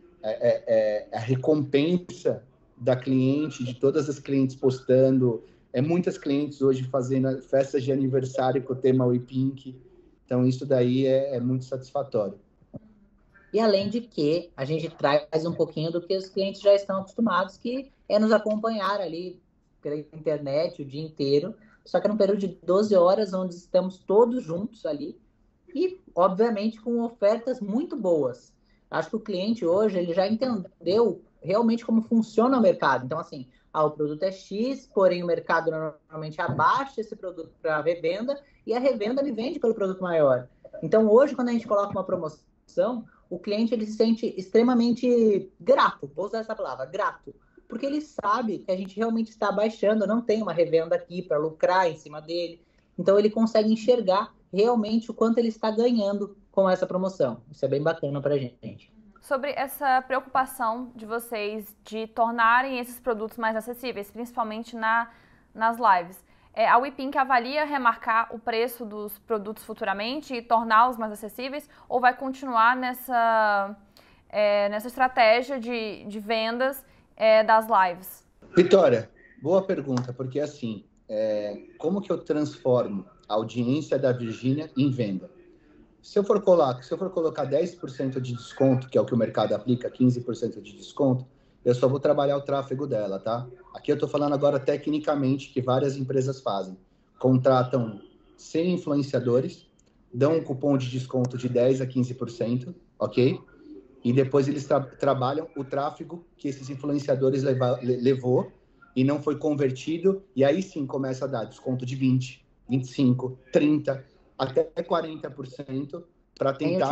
a recompensa da cliente, de todas as clientes postando, muitas clientes hoje fazendo festas de aniversário com o tema WePink. Então, isso daí é muito satisfatório. E além de que a gente traz um pouquinho do que os clientes já estão acostumados, que é nos acompanhar ali pela internet o dia inteiro, só que é num período de 12 horas, onde estamos todos juntos ali, e, obviamente, com ofertas muito boas. Acho que o cliente hoje, ele já entendeu realmente como funciona o mercado. Então, assim, o produto é X, porém o mercado normalmente abaixa esse produto para a revenda, e a revenda me vende pelo produto maior. Então, hoje, quando a gente coloca uma promoção, o cliente ele se sente extremamente grato, vou usar essa palavra, grato, porque ele sabe que a gente realmente está abaixando, não tem uma revenda aqui para lucrar em cima dele. Então ele consegue enxergar realmente o quanto ele está ganhando com essa promoção. Isso é bem bacana para a gente. Sobre essa preocupação de vocês de tornarem esses produtos mais acessíveis, principalmente nas lives, a WePink avalia remarcar o preço dos produtos futuramente e torná-los mais acessíveis, ou vai continuar nessa estratégia de vendas das lives? Vitória, boa pergunta, porque assim, como que eu transformo a audiência da Virgínia em venda? Se eu for colocar 10% de desconto, que é o que o mercado aplica, 15% de desconto, eu só vou trabalhar o tráfego dela, tá? Aqui eu estou falando agora tecnicamente que várias empresas fazem. Contratam 100 influenciadores, dão um cupom de desconto de 10% a 15%, ok? E depois eles trabalham o tráfego que esses influenciadores levou e não foi convertido, e aí sim começa a dar desconto de 20%, 25%, 30%, até 40% para tentar...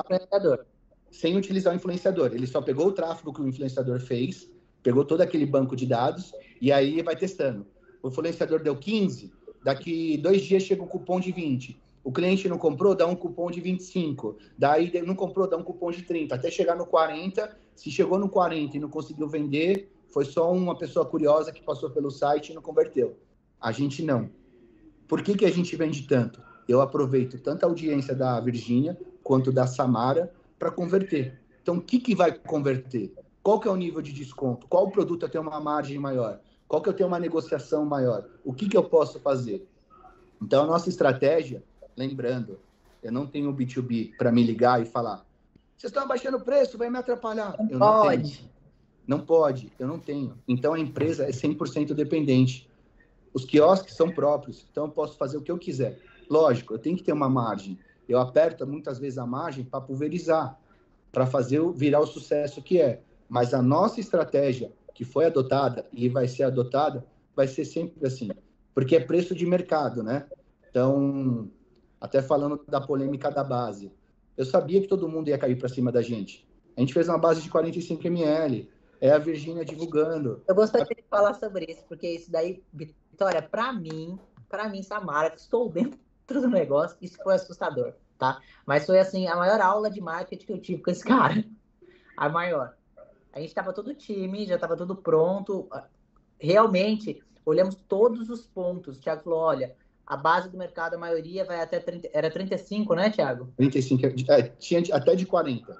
Sem utilizar o influenciador. Ele só pegou o tráfego que o influenciador fez, pegou todo aquele banco de dados, e aí vai testando. O influenciador deu 15%, daqui 2 dias chega um cupom de 20%. O cliente não comprou, dá um cupom de 25%. Daí não comprou, dá um cupom de 30%. Até chegar no 40%. Se chegou no 40% e não conseguiu vender, foi só uma pessoa curiosa que passou pelo site e não converteu. A gente não. Por que a gente vende tanto? Eu aproveito tanto a audiência da Virgínia quanto da Samara para converter. Então, o que vai converter? Qual que é o nível de desconto? Qual produto eu tenho uma margem maior? Qual que eu tenho uma negociação maior? O que eu posso fazer? Então, a nossa estratégia, lembrando, eu não tenho um B2B para me ligar e falar, vocês estão abaixando o preço, vai me atrapalhar. Não pode. Não pode, eu não tenho. Então, a empresa é 100% dependente. Os quiosques são próprios, então eu posso fazer o que eu quiser. Lógico, eu tenho que ter uma margem. Eu aperto muitas vezes a margem para pulverizar, para fazer virar o sucesso que é. Mas a nossa estratégia, que foi adotada e vai ser adotada, vai ser sempre assim. Porque é preço de mercado, né? Então, até falando da polêmica da base, eu sabia que todo mundo ia cair para cima da gente. A gente fez uma base de 45 ml, é a Virgínia divulgando. Eu gostaria de falar sobre isso, porque isso daí, Vitória, para mim, Samara, que estou dentro do negócio, isso foi assustador, tá? Mas foi, assim, a maior aula de marketing que eu tive com esse cara. A maior. A gente estava todo time, já estava tudo pronto. Realmente, olhamos todos os pontos. O Thiago falou, olha, a base do mercado, a maioria vai até 30, era 35, né, Thiago? 35, tinha até de 40.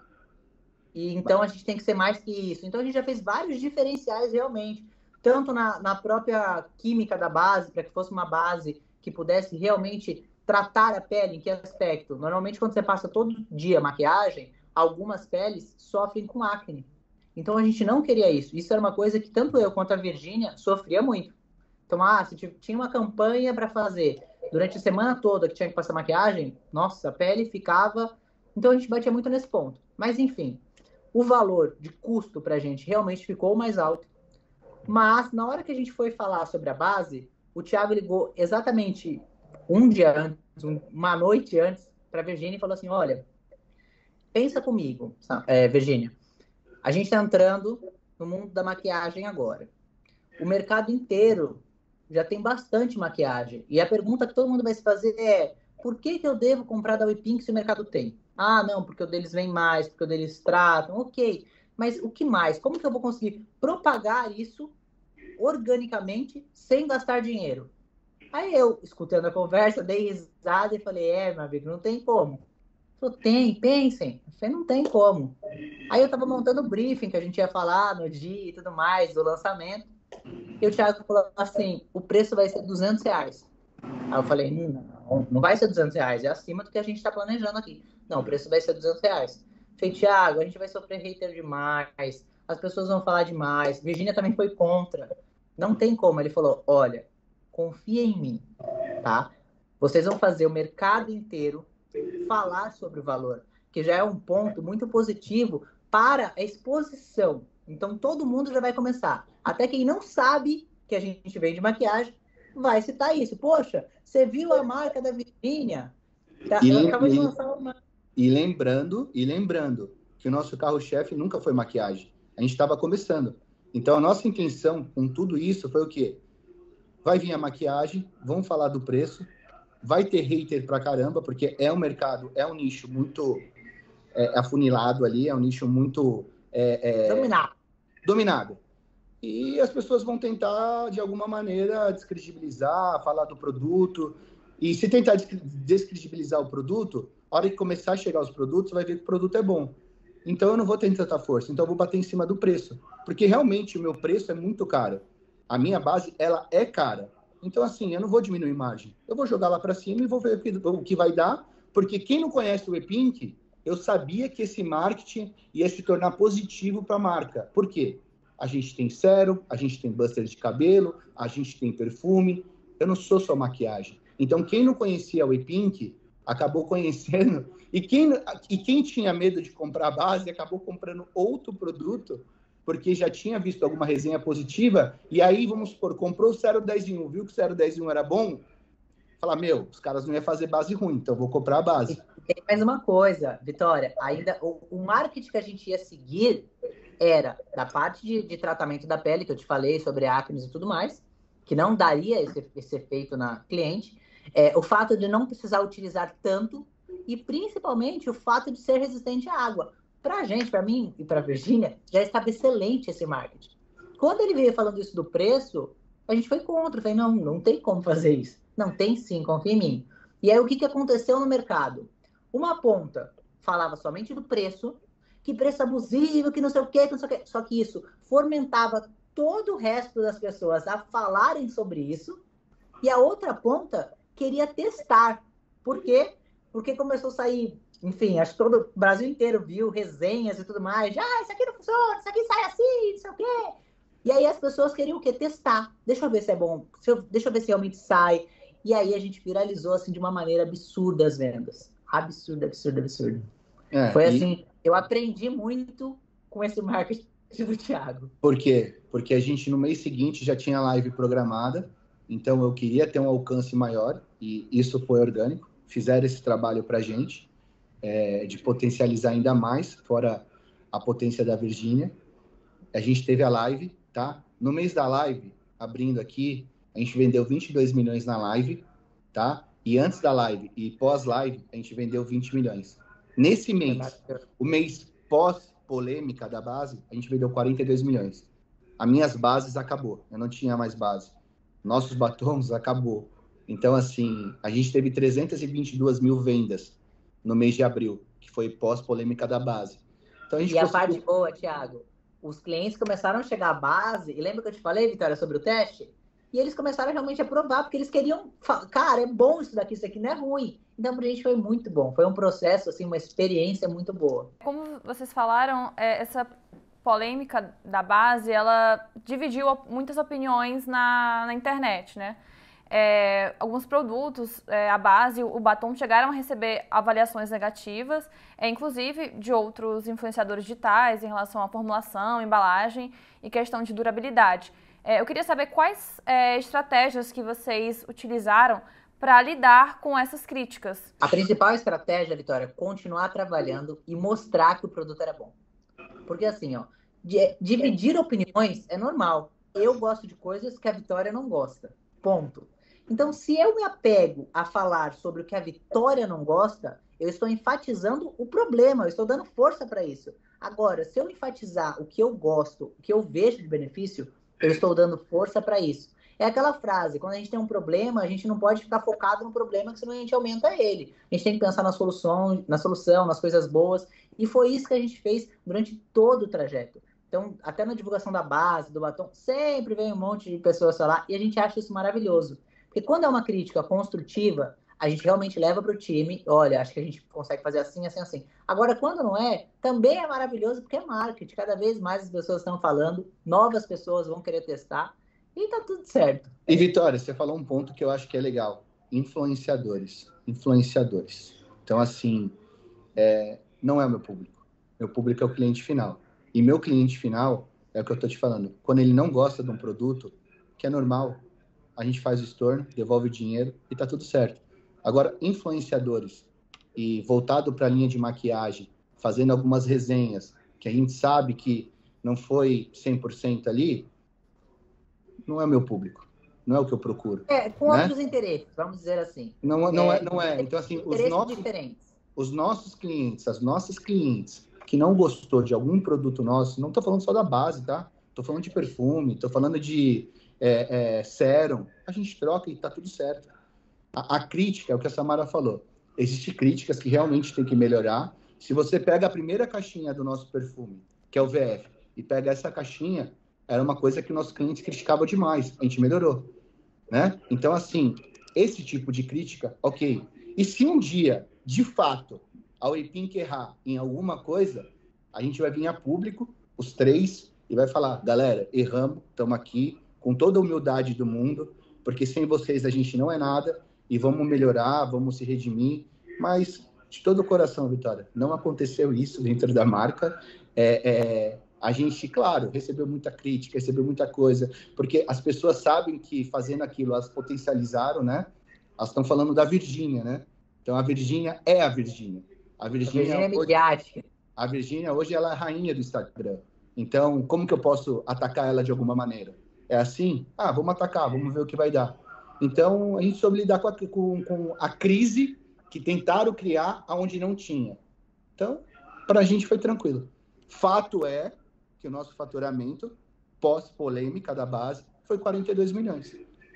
E então a gente tem que ser mais que isso. Então a gente já fez vários diferenciais realmente, tanto na própria química da base, para que fosse uma base que pudesse realmente tratar a pele. Em que aspecto? Normalmente quando você passa todo dia maquiagem, algumas peles sofrem com acne. Então a gente não queria isso. Isso era uma coisa que tanto eu quanto a Virgínia sofria muito. Então, se tinha uma campanha para fazer durante a semana toda que tinha que passar maquiagem, nossa, a pele ficava... Então a gente batia muito nesse ponto. Mas enfim, o valor de custo para a gente realmente ficou mais alto. Mas na hora que a gente foi falar sobre a base, o Thiago ligou exatamente um dia antes, uma noite antes, para a Virgínia e falou assim, olha, pensa comigo, Virgínia, a gente está entrando no mundo da maquiagem agora. O mercado inteiro já tem bastante maquiagem. E a pergunta que todo mundo vai se fazer é, por que eu devo comprar da WePink se o mercado tem? Ah, não, porque o deles vem mais, porque o deles tratam, ok. Mas o que mais? Como que eu vou conseguir propagar isso organicamente sem gastar dinheiro? Aí eu, escutando a conversa, dei risada e falei, meu amigo, não tem como. Falei, pensem. Eu falei, não tem como. Aí eu tava montando o briefing que a gente ia falar no dia e tudo mais, do lançamento. E o Thiago falou assim, o preço vai ser R$200. Aí eu falei, não vai ser R$200, é acima do que a gente tá planejando aqui. Não, o preço vai ser R$200. Falei, Thiago, a gente vai sofrer hater demais, as pessoas vão falar demais. Virgínia também foi contra. Não tem como. Ele falou, olha, confia em mim, tá? Vocês vão fazer o mercado inteiro falar sobre o valor, que já é um ponto muito positivo para a exposição. Então, todo mundo já vai começar. Até quem não sabe que a gente vende maquiagem vai citar isso. Poxa, você viu a marca da Virgínia? Acabou de lançar uma... E lembrando que o nosso carro-chefe nunca foi maquiagem. A gente estava começando. Então, a nossa intenção com tudo isso foi o quê? Vai vir a maquiagem, vamos falar do preço, vai ter hater pra caramba, porque é um mercado, é um nicho muito afunilado ali, é um nicho muito dominado. E as pessoas vão tentar, de alguma maneira, descredibilizar, falar do produto. E se tentar descredibilizar o produto, a hora que começar a chegar os produtos, vai ver que o produto é bom. Então, eu não vou ter tanta força. Então, eu vou bater em cima do preço. Porque, realmente, o meu preço é muito caro. A minha base, ela é cara. Então, assim, eu não vou diminuir margem. Eu vou jogar lá para cima e vou ver o que vai dar. Porque quem não conhece o E-Pink, eu sabia que esse marketing ia se tornar positivo para a marca. Por quê? A gente tem sérum, a gente tem buster de cabelo, a gente tem perfume. Eu não sou só maquiagem. Então, quem não conhecia o E-Pink, acabou conhecendo. E quem tinha medo de comprar a base, acabou comprando outro produto, porque já tinha visto alguma resenha positiva. E aí, vamos supor, comprou o Sérum 10 em 1, viu que o Sérum 10 em 1 era bom? Fala, os caras não iam fazer base ruim, então eu vou comprar a base. E tem mais uma coisa, Vitória. Ainda o marketing que a gente ia seguir era da parte de tratamento da pele, que eu te falei sobre acne e tudo mais, que não daria esse efeito na cliente. O fato de não precisar utilizar tanto e, principalmente, o fato de ser resistente à água. Para a gente, para mim e para a Virgínia, já estava excelente esse marketing. Quando ele veio falando isso do preço, a gente foi contra. Eu falei, não tem como fazer isso. Não, tem sim, confia em mim. E aí, o que aconteceu no mercado? Uma ponta falava somente do preço, que preço abusivo, que não sei o quê, que não sei o quê. Só que isso fomentava todo o resto das pessoas a falarem sobre isso. E a outra ponta queria testar. Por quê? Porque começou a sair, enfim, acho que todo o Brasil inteiro viu resenhas e tudo mais. Isso aqui não funciona, isso aqui sai assim, não sei o quê. E aí as pessoas queriam o quê? Testar. Deixa eu ver se é bom, deixa eu ver se realmente sai. E aí a gente viralizou, assim, de uma maneira absurda as vendas. Absurda. Foi assim, eu aprendi muito com esse marketing do Thiago. Por quê? Porque a gente, no mês seguinte, já tinha live programada, então eu queria ter um alcance maior, e isso foi orgânico. Fizeram esse trabalho pra gente, de potencializar ainda mais, fora a potência da Virgínia. A gente teve a live, tá? No mês da live, abrindo aqui, a gente vendeu 22 milhões na live, tá? E antes da live e pós-live, a gente vendeu 20 milhões. Nesse mês, o mês pós-polêmica da base, a gente vendeu 42 milhões. As minhas bases acabou, eu não tinha mais base. Nossos batons acabou. Então, assim, a gente teve 322 mil vendas no mês de abril, que foi pós-polêmica da base. Então, a parte boa, Thiago, os clientes começaram a chegar à base, e lembra que eu te falei, Vitória, sobre o teste? E eles começaram realmente a provar, porque eles queriam, cara, é bom isso aqui não é ruim. Então, pra gente foi muito bom, foi um processo, assim, uma experiência muito boa. Como vocês falaram, essa polêmica da base, ela dividiu muitas opiniões na internet, né? Alguns produtos, a base, o batom, chegaram a receber avaliações negativas, inclusive de outros influenciadores digitais em relação à formulação, embalagem e questão de durabilidade. Eu queria saber quais estratégias que vocês utilizaram para lidar com essas críticas. A principal estratégia, Vitória, é continuar trabalhando e mostrar que o produto era bom. Porque assim, dividir opiniões é normal. Eu gosto de coisas que a Vitória não gosta. Ponto. Então, se eu me apego a falar sobre o que a Vitória não gosta, eu estou enfatizando o problema, eu estou dando força para isso. Agora, se eu enfatizar o que eu gosto, o que eu vejo de benefício, eu estou dando força para isso. É aquela frase, quando a gente tem um problema, a gente não pode ficar focado no problema, que senão a gente aumenta ele. A gente tem que pensar na solução, nas coisas boas. E foi isso que a gente fez durante todo o trajeto. Então, até na divulgação da base, do batom, sempre vem um monte de pessoas falar, e a gente acha isso maravilhoso. Porque quando é uma crítica construtiva, a gente realmente leva para o time, olha, acho que a gente consegue fazer assim, assim, assim. Agora, quando não é, também é maravilhoso, porque é marketing. Cada vez mais as pessoas estão falando, novas pessoas vão querer testar, e tá tudo certo. E, Vitória, você falou um ponto que eu acho que é legal. Influenciadores. Então, assim, não é o meu público. Meu público é o cliente final. E meu cliente final, é o que eu tô te falando, quando ele não gosta de um produto, que é normal, a gente faz o estorno, devolve o dinheiro e tá tudo certo. Agora, influenciadores, e voltado para a linha de maquiagem, fazendo algumas resenhas, que a gente sabe que não foi 100% ali, não é o meu público, não é o que eu procuro. Com né? outros interesses, vamos dizer assim. Não é. Então, assim, diferentes. Os nossos clientes, as nossas clientes que não gostou de algum produto nosso, não estou falando só da base, tá? Estou falando de perfume, estou falando de sérum, a gente troca e está tudo certo. A crítica é o que a Samara falou. Existem críticas que realmente tem que melhorar. Se você pega a primeira caixinha do nosso perfume, que é o VF, e pega essa caixinha, era uma coisa que o nosso cliente criticava demais. A gente melhorou, né? Então, assim, esse tipo de crítica, ok. E se um dia, de fato, a Waypink errar em alguma coisa, a gente vai vir a público, os três, e vai falar, galera, erramos, estamos aqui, com toda a humildade do mundo, porque sem vocês a gente não é nada, e vamos melhorar, vamos se redimir, mas de todo o coração, Vitória, não aconteceu isso dentro da marca. A gente, claro, recebeu muita crítica, recebeu muita coisa, porque as pessoas sabem que fazendo aquilo, elas potencializaram, né? Elas estão falando da Virgínia, né? Então, a Virgínia é a Virgínia. A Virgínia é midiática. A Virgínia, hoje, ela é a rainha do Instagram. Então, como que eu posso atacar ela de alguma maneira? É assim? Vamos atacar, vamos ver o que vai dar. Então, a gente soube lidar com a crise que tentaram criar aonde não tinha. Então, para a gente foi tranquilo. Fato é que o nosso faturamento, pós-polêmica da base, foi 42 milhões.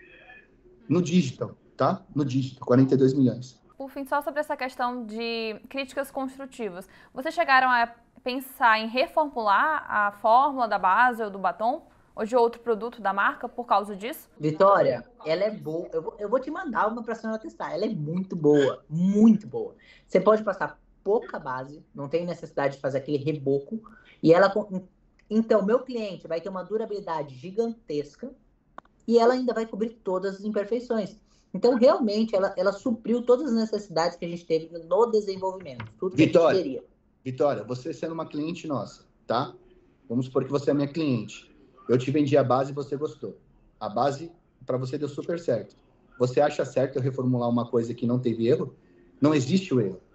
No digital, tá? No digital, 42 milhões. Por fim, só sobre essa questão de críticas construtivas. Vocês chegaram a pensar em reformular a fórmula da base ou do batom? Ou de outro produto da marca por causa disso? Vitória, ela é boa. Eu vou te mandar uma pra senhora testar. Ela é muito boa, muito boa. Você pode passar pouca base, não tem necessidade de fazer aquele reboco. E ela, então, meu cliente vai ter uma durabilidade gigantesca e ela ainda vai cobrir todas as imperfeições. Então, realmente, ela supriu todas as necessidades que a gente teve no desenvolvimento. Tudo que a gente queria. Vitória, você sendo uma cliente nossa, tá? Vamos supor que você é minha cliente. Eu te vendi a base e você gostou. A base, para você, deu super certo. Você acha certo eu reformular uma coisa que não teve erro? Não existe o erro.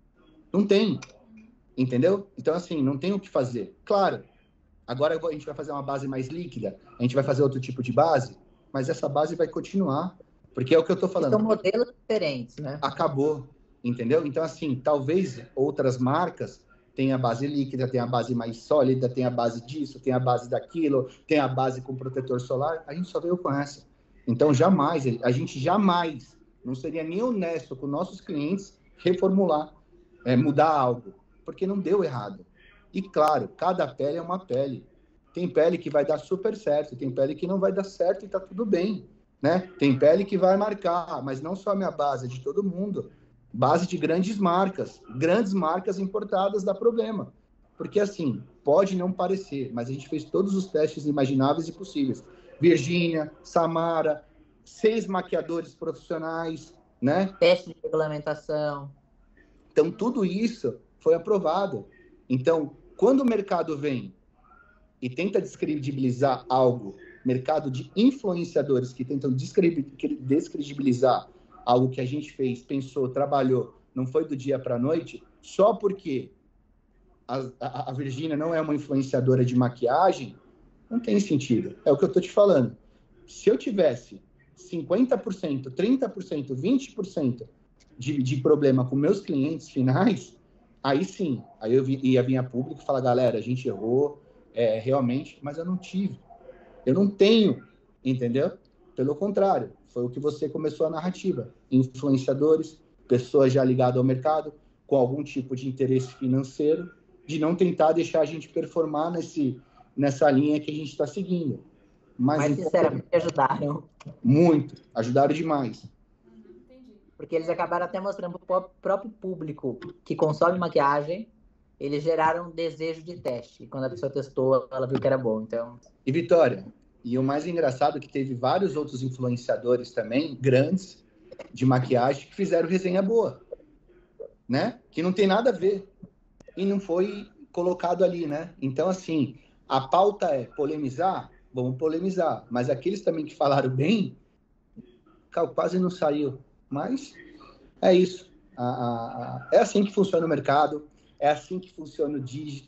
Não tem. Entendeu? Então, assim, não tem o que fazer. Claro, agora a gente vai fazer uma base mais líquida, a gente vai fazer outro tipo de base, mas essa base vai continuar. Porque é o que eu estou falando. São modelos diferentes, né? Acabou. Entendeu? Então, assim, talvez outras marcas tem a base líquida, tem a base mais sólida, tem a base disso, tem a base daquilo, tem a base com protetor solar. A gente só veio com essa. Então, a gente jamais, não seria nem honesto com nossos clientes reformular, mudar algo, porque não deu errado. E, claro, cada pele é uma pele. Tem pele que vai dar super certo, tem pele que não vai dar certo e tá tudo bem, né? Tem pele que vai marcar, mas não só a minha base, é de todo mundo. Base de grandes marcas importadas dá problema. Porque, assim, pode não parecer, mas a gente fez todos os testes imagináveis e possíveis. Virgínia, Samara, 6 maquiadores profissionais, né? Teste de regulamentação. Então, tudo isso foi aprovado. Então, quando o mercado vem e tenta descredibilizar algo, mercado de influenciadores que tentam descredibilizar algo que a gente fez, pensou, trabalhou, não foi do dia para a noite, só porque a Virgínia não é uma influenciadora de maquiagem, não tem sentido. É o que eu estou te falando. Se eu tivesse 50%, 30%, 20% de problema com meus clientes finais, aí sim, aí eu ia vir a público e falar, galera, a gente errou, realmente, mas eu não tive. Eu não tenho, entendeu? Pelo contrário, foi o que você começou a narrativa. Influenciadores, pessoas já ligadas ao mercado, com algum tipo de interesse financeiro, de não tentar deixar a gente performar nessa linha que a gente está seguindo. Mas sinceramente, ajudaram. Muito, ajudaram demais. Porque eles acabaram até mostrando para o próprio público que consome maquiagem, eles geraram um desejo de teste. E quando a pessoa testou, ela viu que era bom. Então... E, Vitória, e o mais engraçado é que teve vários outros influenciadores também, grandes, de maquiagem, que fizeram resenha boa, né? Que não tem nada a ver. E não foi colocado ali, né? Então, assim, a pauta é polemizar? Vamos polemizar. Mas aqueles também que falaram bem, quase não saiu. Mas é isso. É assim que funciona o mercado, é assim que funciona o digital.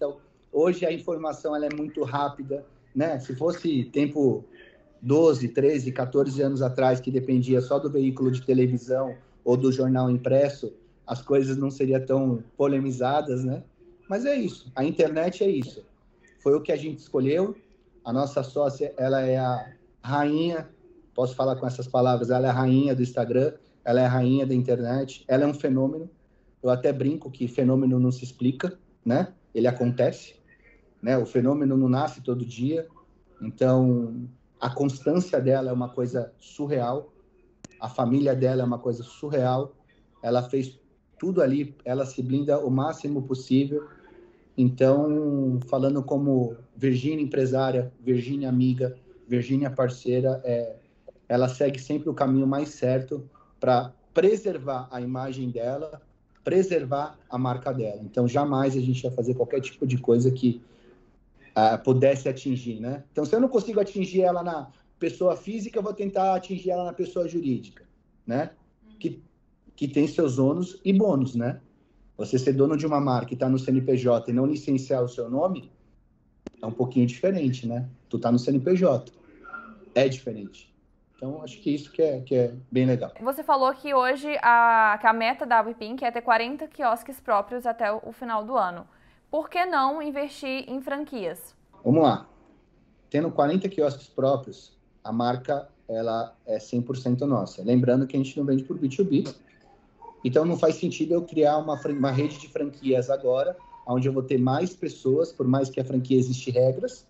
Hoje a informação ela é muito rápida, né? Se fosse tempo 12, 13, 14 anos atrás, que dependia só do veículo de televisão ou do jornal impresso, as coisas não seriam tão polemizadas, né? Mas é isso, a internet é isso. Foi o que a gente escolheu. A nossa sócia, ela é a rainha, posso falar com essas palavras, ela é a rainha do Instagram, ela é a rainha da internet, ela é um fenômeno. Eu até brinco que fenômeno não se explica, né? Ele acontece, né? O fenômeno não nasce todo dia. Então, a constância dela é uma coisa surreal. A família dela é uma coisa surreal. Ela fez tudo ali, ela se blinda o máximo possível. Então, falando como Virgínia empresária, Virgínia amiga, Virgínia parceira, ela segue sempre o caminho mais certo para preservar a imagem dela, preservar a marca dela. Então, jamais a gente vai fazer qualquer tipo de coisa que pudesse atingir, né? Então, se eu não consigo atingir ela na pessoa física, eu vou tentar atingir ela na pessoa jurídica, né? Que tem seus ônus e bônus, né? Você ser dono de uma marca e estar no CNPJ e não licenciar o seu nome é um pouquinho diferente, né? Tu tá no CNPJ. É diferente. Então, acho que isso que é bem legal. Você falou que hoje que a meta da WePink é ter 40 quiosques próprios até o final do ano. Por que não investir em franquias? Vamos lá. Tendo 40 quiosques próprios, a marca ela é 100% nossa. Lembrando que a gente não vende por B2B. Então, não faz sentido eu criar uma rede de franquias agora, onde eu vou ter mais pessoas, por mais que a franquia existe regras.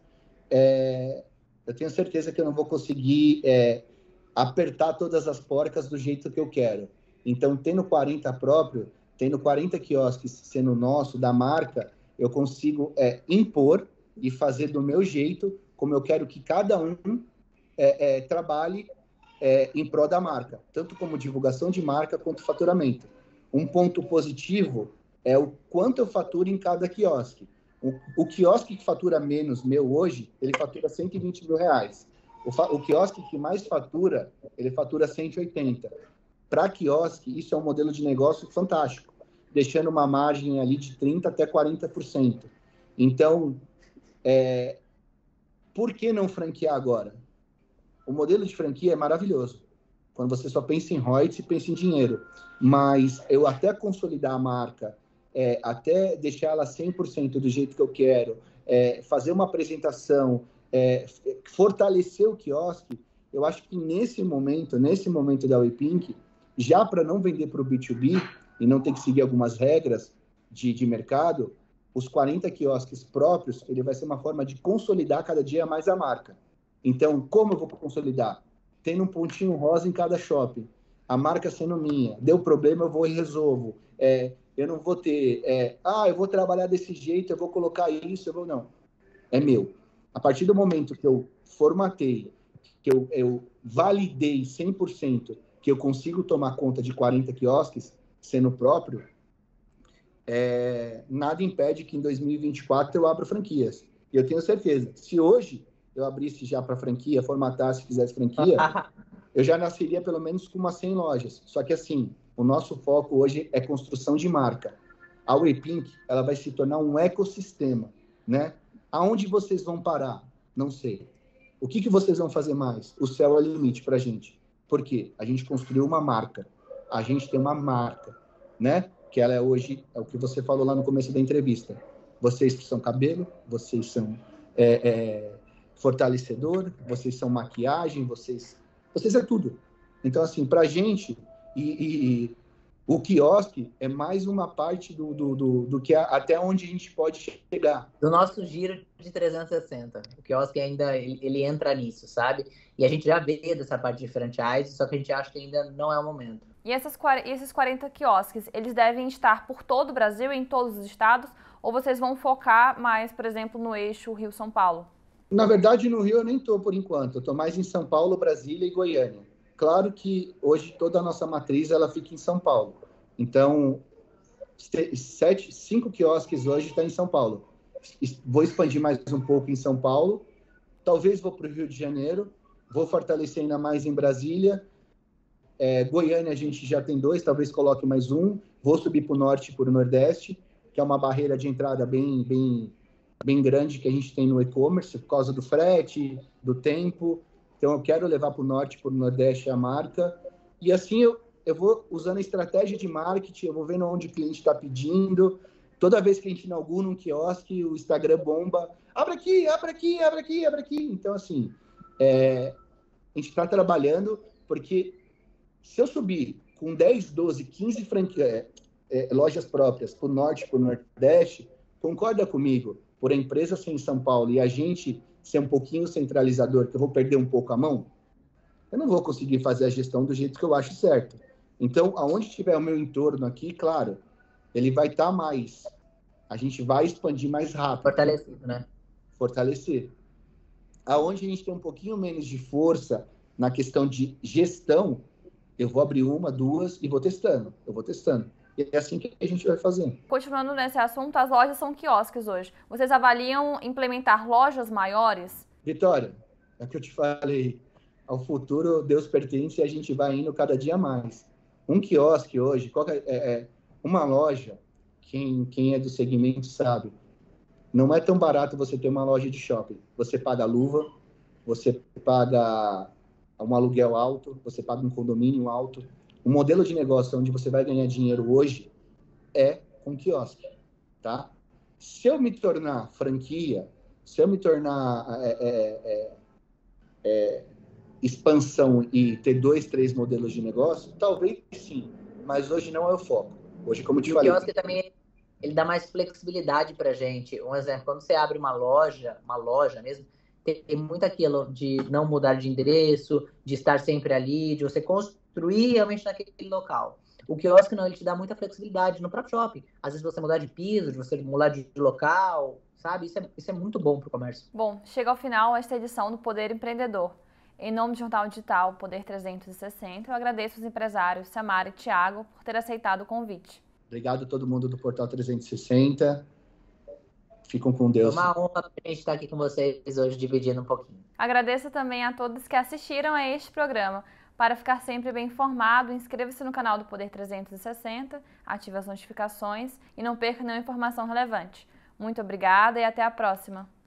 Eu tenho certeza que eu não vou conseguir apertar todas as porcas do jeito que eu quero. Então, tendo 40 próprio, tendo 40 quiosques sendo nosso, da marca, eu consigo impor e fazer do meu jeito, como eu quero que cada um trabalhe em prol da marca, tanto como divulgação de marca quanto faturamento. Um ponto positivo é o quanto eu faturo em cada quiosque. O quiosque que fatura menos meu hoje, ele fatura R$120 mil. O quiosque que mais fatura, ele fatura 180. Para quiosque, isso é um modelo de negócio fantástico, deixando uma margem ali de 30% até 40%. Então, por que não franquear agora? O modelo de franquia é maravilhoso, quando você só pensa em royalties e pensa em dinheiro. Mas eu até consolidar a marca, até deixar ela 100% do jeito que eu quero, fazer uma apresentação, fortalecer o quiosque, eu acho que nesse momento da WePink, já para não vender para o B2B e não ter que seguir algumas regras de mercado, os 40 quiosques próprios, ele vai ser uma forma de consolidar cada dia mais a marca. Então, como eu vou consolidar? Tendo um pontinho rosa em cada shopping, a marca sendo minha, deu problema, eu vou e resolvo. Eu não vou ter, eu vou trabalhar desse jeito, eu vou colocar isso, não. É meu. A partir do momento que eu formatei, que eu validei 100%, que eu consigo tomar conta de 40 quiosques, sendo próprio, nada impede que em 2024 eu abra franquias. E eu tenho certeza, se hoje eu abrisse já para franquia, formatasse, fizesse franquia, eu já nasceria pelo menos com umas 100 lojas. Só que assim, o nosso foco hoje é construção de marca. A WePink, ela vai se tornar um ecossistema, né? Aonde vocês vão parar? Não sei. O que vocês vão fazer mais? O céu é o limite para a gente. Por quê? A gente construiu uma marca. A gente tem uma marca, né? Que ela é hoje, é o que você falou lá no começo da entrevista. Vocês são cabelo, vocês são fortalecedor, vocês são maquiagem, vocês é tudo. Então, assim, pra gente, o quiosque é mais uma parte do que até onde a gente pode chegar. Do nosso giro de 360. O quiosque ainda, ele entra nisso, sabe? E a gente já vê dessa parte de franchise, só que a gente acha que ainda não é o momento. E esses 40 quiosques, eles devem estar por todo o Brasil, em todos os estados, ou vocês vão focar mais, por exemplo, no eixo Rio-São Paulo? Na verdade, no Rio eu nem estou por enquanto. Eu estou mais em São Paulo, Brasília e Goiânia. Claro que hoje toda a nossa matriz ela fica em São Paulo. Então, 5 quiosques hoje estão em São Paulo. Vou expandir mais um pouco em São Paulo. Talvez vou para o Rio de Janeiro. Vou fortalecer ainda mais em Brasília. Goiânia a gente já tem 2, talvez coloque mais um. Vou subir para o norte e para o nordeste, que é uma barreira de entrada bem bem grande que a gente tem no e-commerce, por causa do frete, do tempo. Então, eu quero levar para o norte, para o nordeste a marca. E assim eu vou usando a estratégia de marketing, eu vou vendo onde o cliente está pedindo. Toda vez que a gente inaugura um quiosque, o Instagram bomba. Abre aqui, abre aqui, abre aqui, abre aqui. Então, assim, a gente está trabalhando, porque se eu subir com 10, 12, 15 lojas próprias para o norte, para o nordeste, concorda comigo? Por a empresa ser em São Paulo e a gente ser um pouquinho centralizador, que eu vou perder um pouco a mão, eu não vou conseguir fazer a gestão do jeito que eu acho certo. Então, aonde tiver o meu entorno aqui, claro, ele vai estar mais. A gente vai expandir mais rápido. Fortalecido, né? Fortalecer. Aonde a gente tem um pouquinho menos de força na questão de gestão, eu vou abrir uma, duas e vou testando. Eu vou testando. E é assim que a gente vai fazendo. Continuando nesse assunto, as lojas são quiosques hoje. Vocês avaliam implementar lojas maiores? Vitória, é o que eu te falei. Ao futuro, Deus pertence e a gente vai indo cada dia mais. Um quiosque hoje, uma loja, quem é do segmento sabe, não é tão barato você ter uma loja de shopping. Você paga luva, você paga um aluguel alto, você paga um condomínio alto. O modelo de negócio onde você vai ganhar dinheiro hoje é com quiosque, tá? Se eu me tornar franquia, se eu me tornar expansão e ter 2, 3 modelos de negócio, talvez sim, mas hoje não é o foco. Hoje, como eu te falei... O quiosque também, ele dá mais flexibilidade pra gente. Um exemplo, quando você abre uma loja mesmo, tem muito aquilo de não mudar de endereço, de estar sempre ali, de você construir realmente naquele local. O quiosque não, ele te dá muita flexibilidade no próprio shopping. Às vezes você mudar de piso, de você mudar de local, sabe? Isso é muito bom para o comércio. Bom, chega ao final esta edição do Poder Empreendedor. Em nome do Jornal Digital Poder 360, eu agradeço aos empresários Samara e Thiago por ter aceitado o convite. Obrigado a todo mundo do Portal 360. Ficam com Deus. É uma honra a gente estar aqui com vocês hoje, dividindo um pouquinho. Agradeço também a todos que assistiram a este programa. Para ficar sempre bem informado, inscreva-se no canal do Poder 360, ative as notificações e não perca nenhuma informação relevante. Muito obrigada e até a próxima!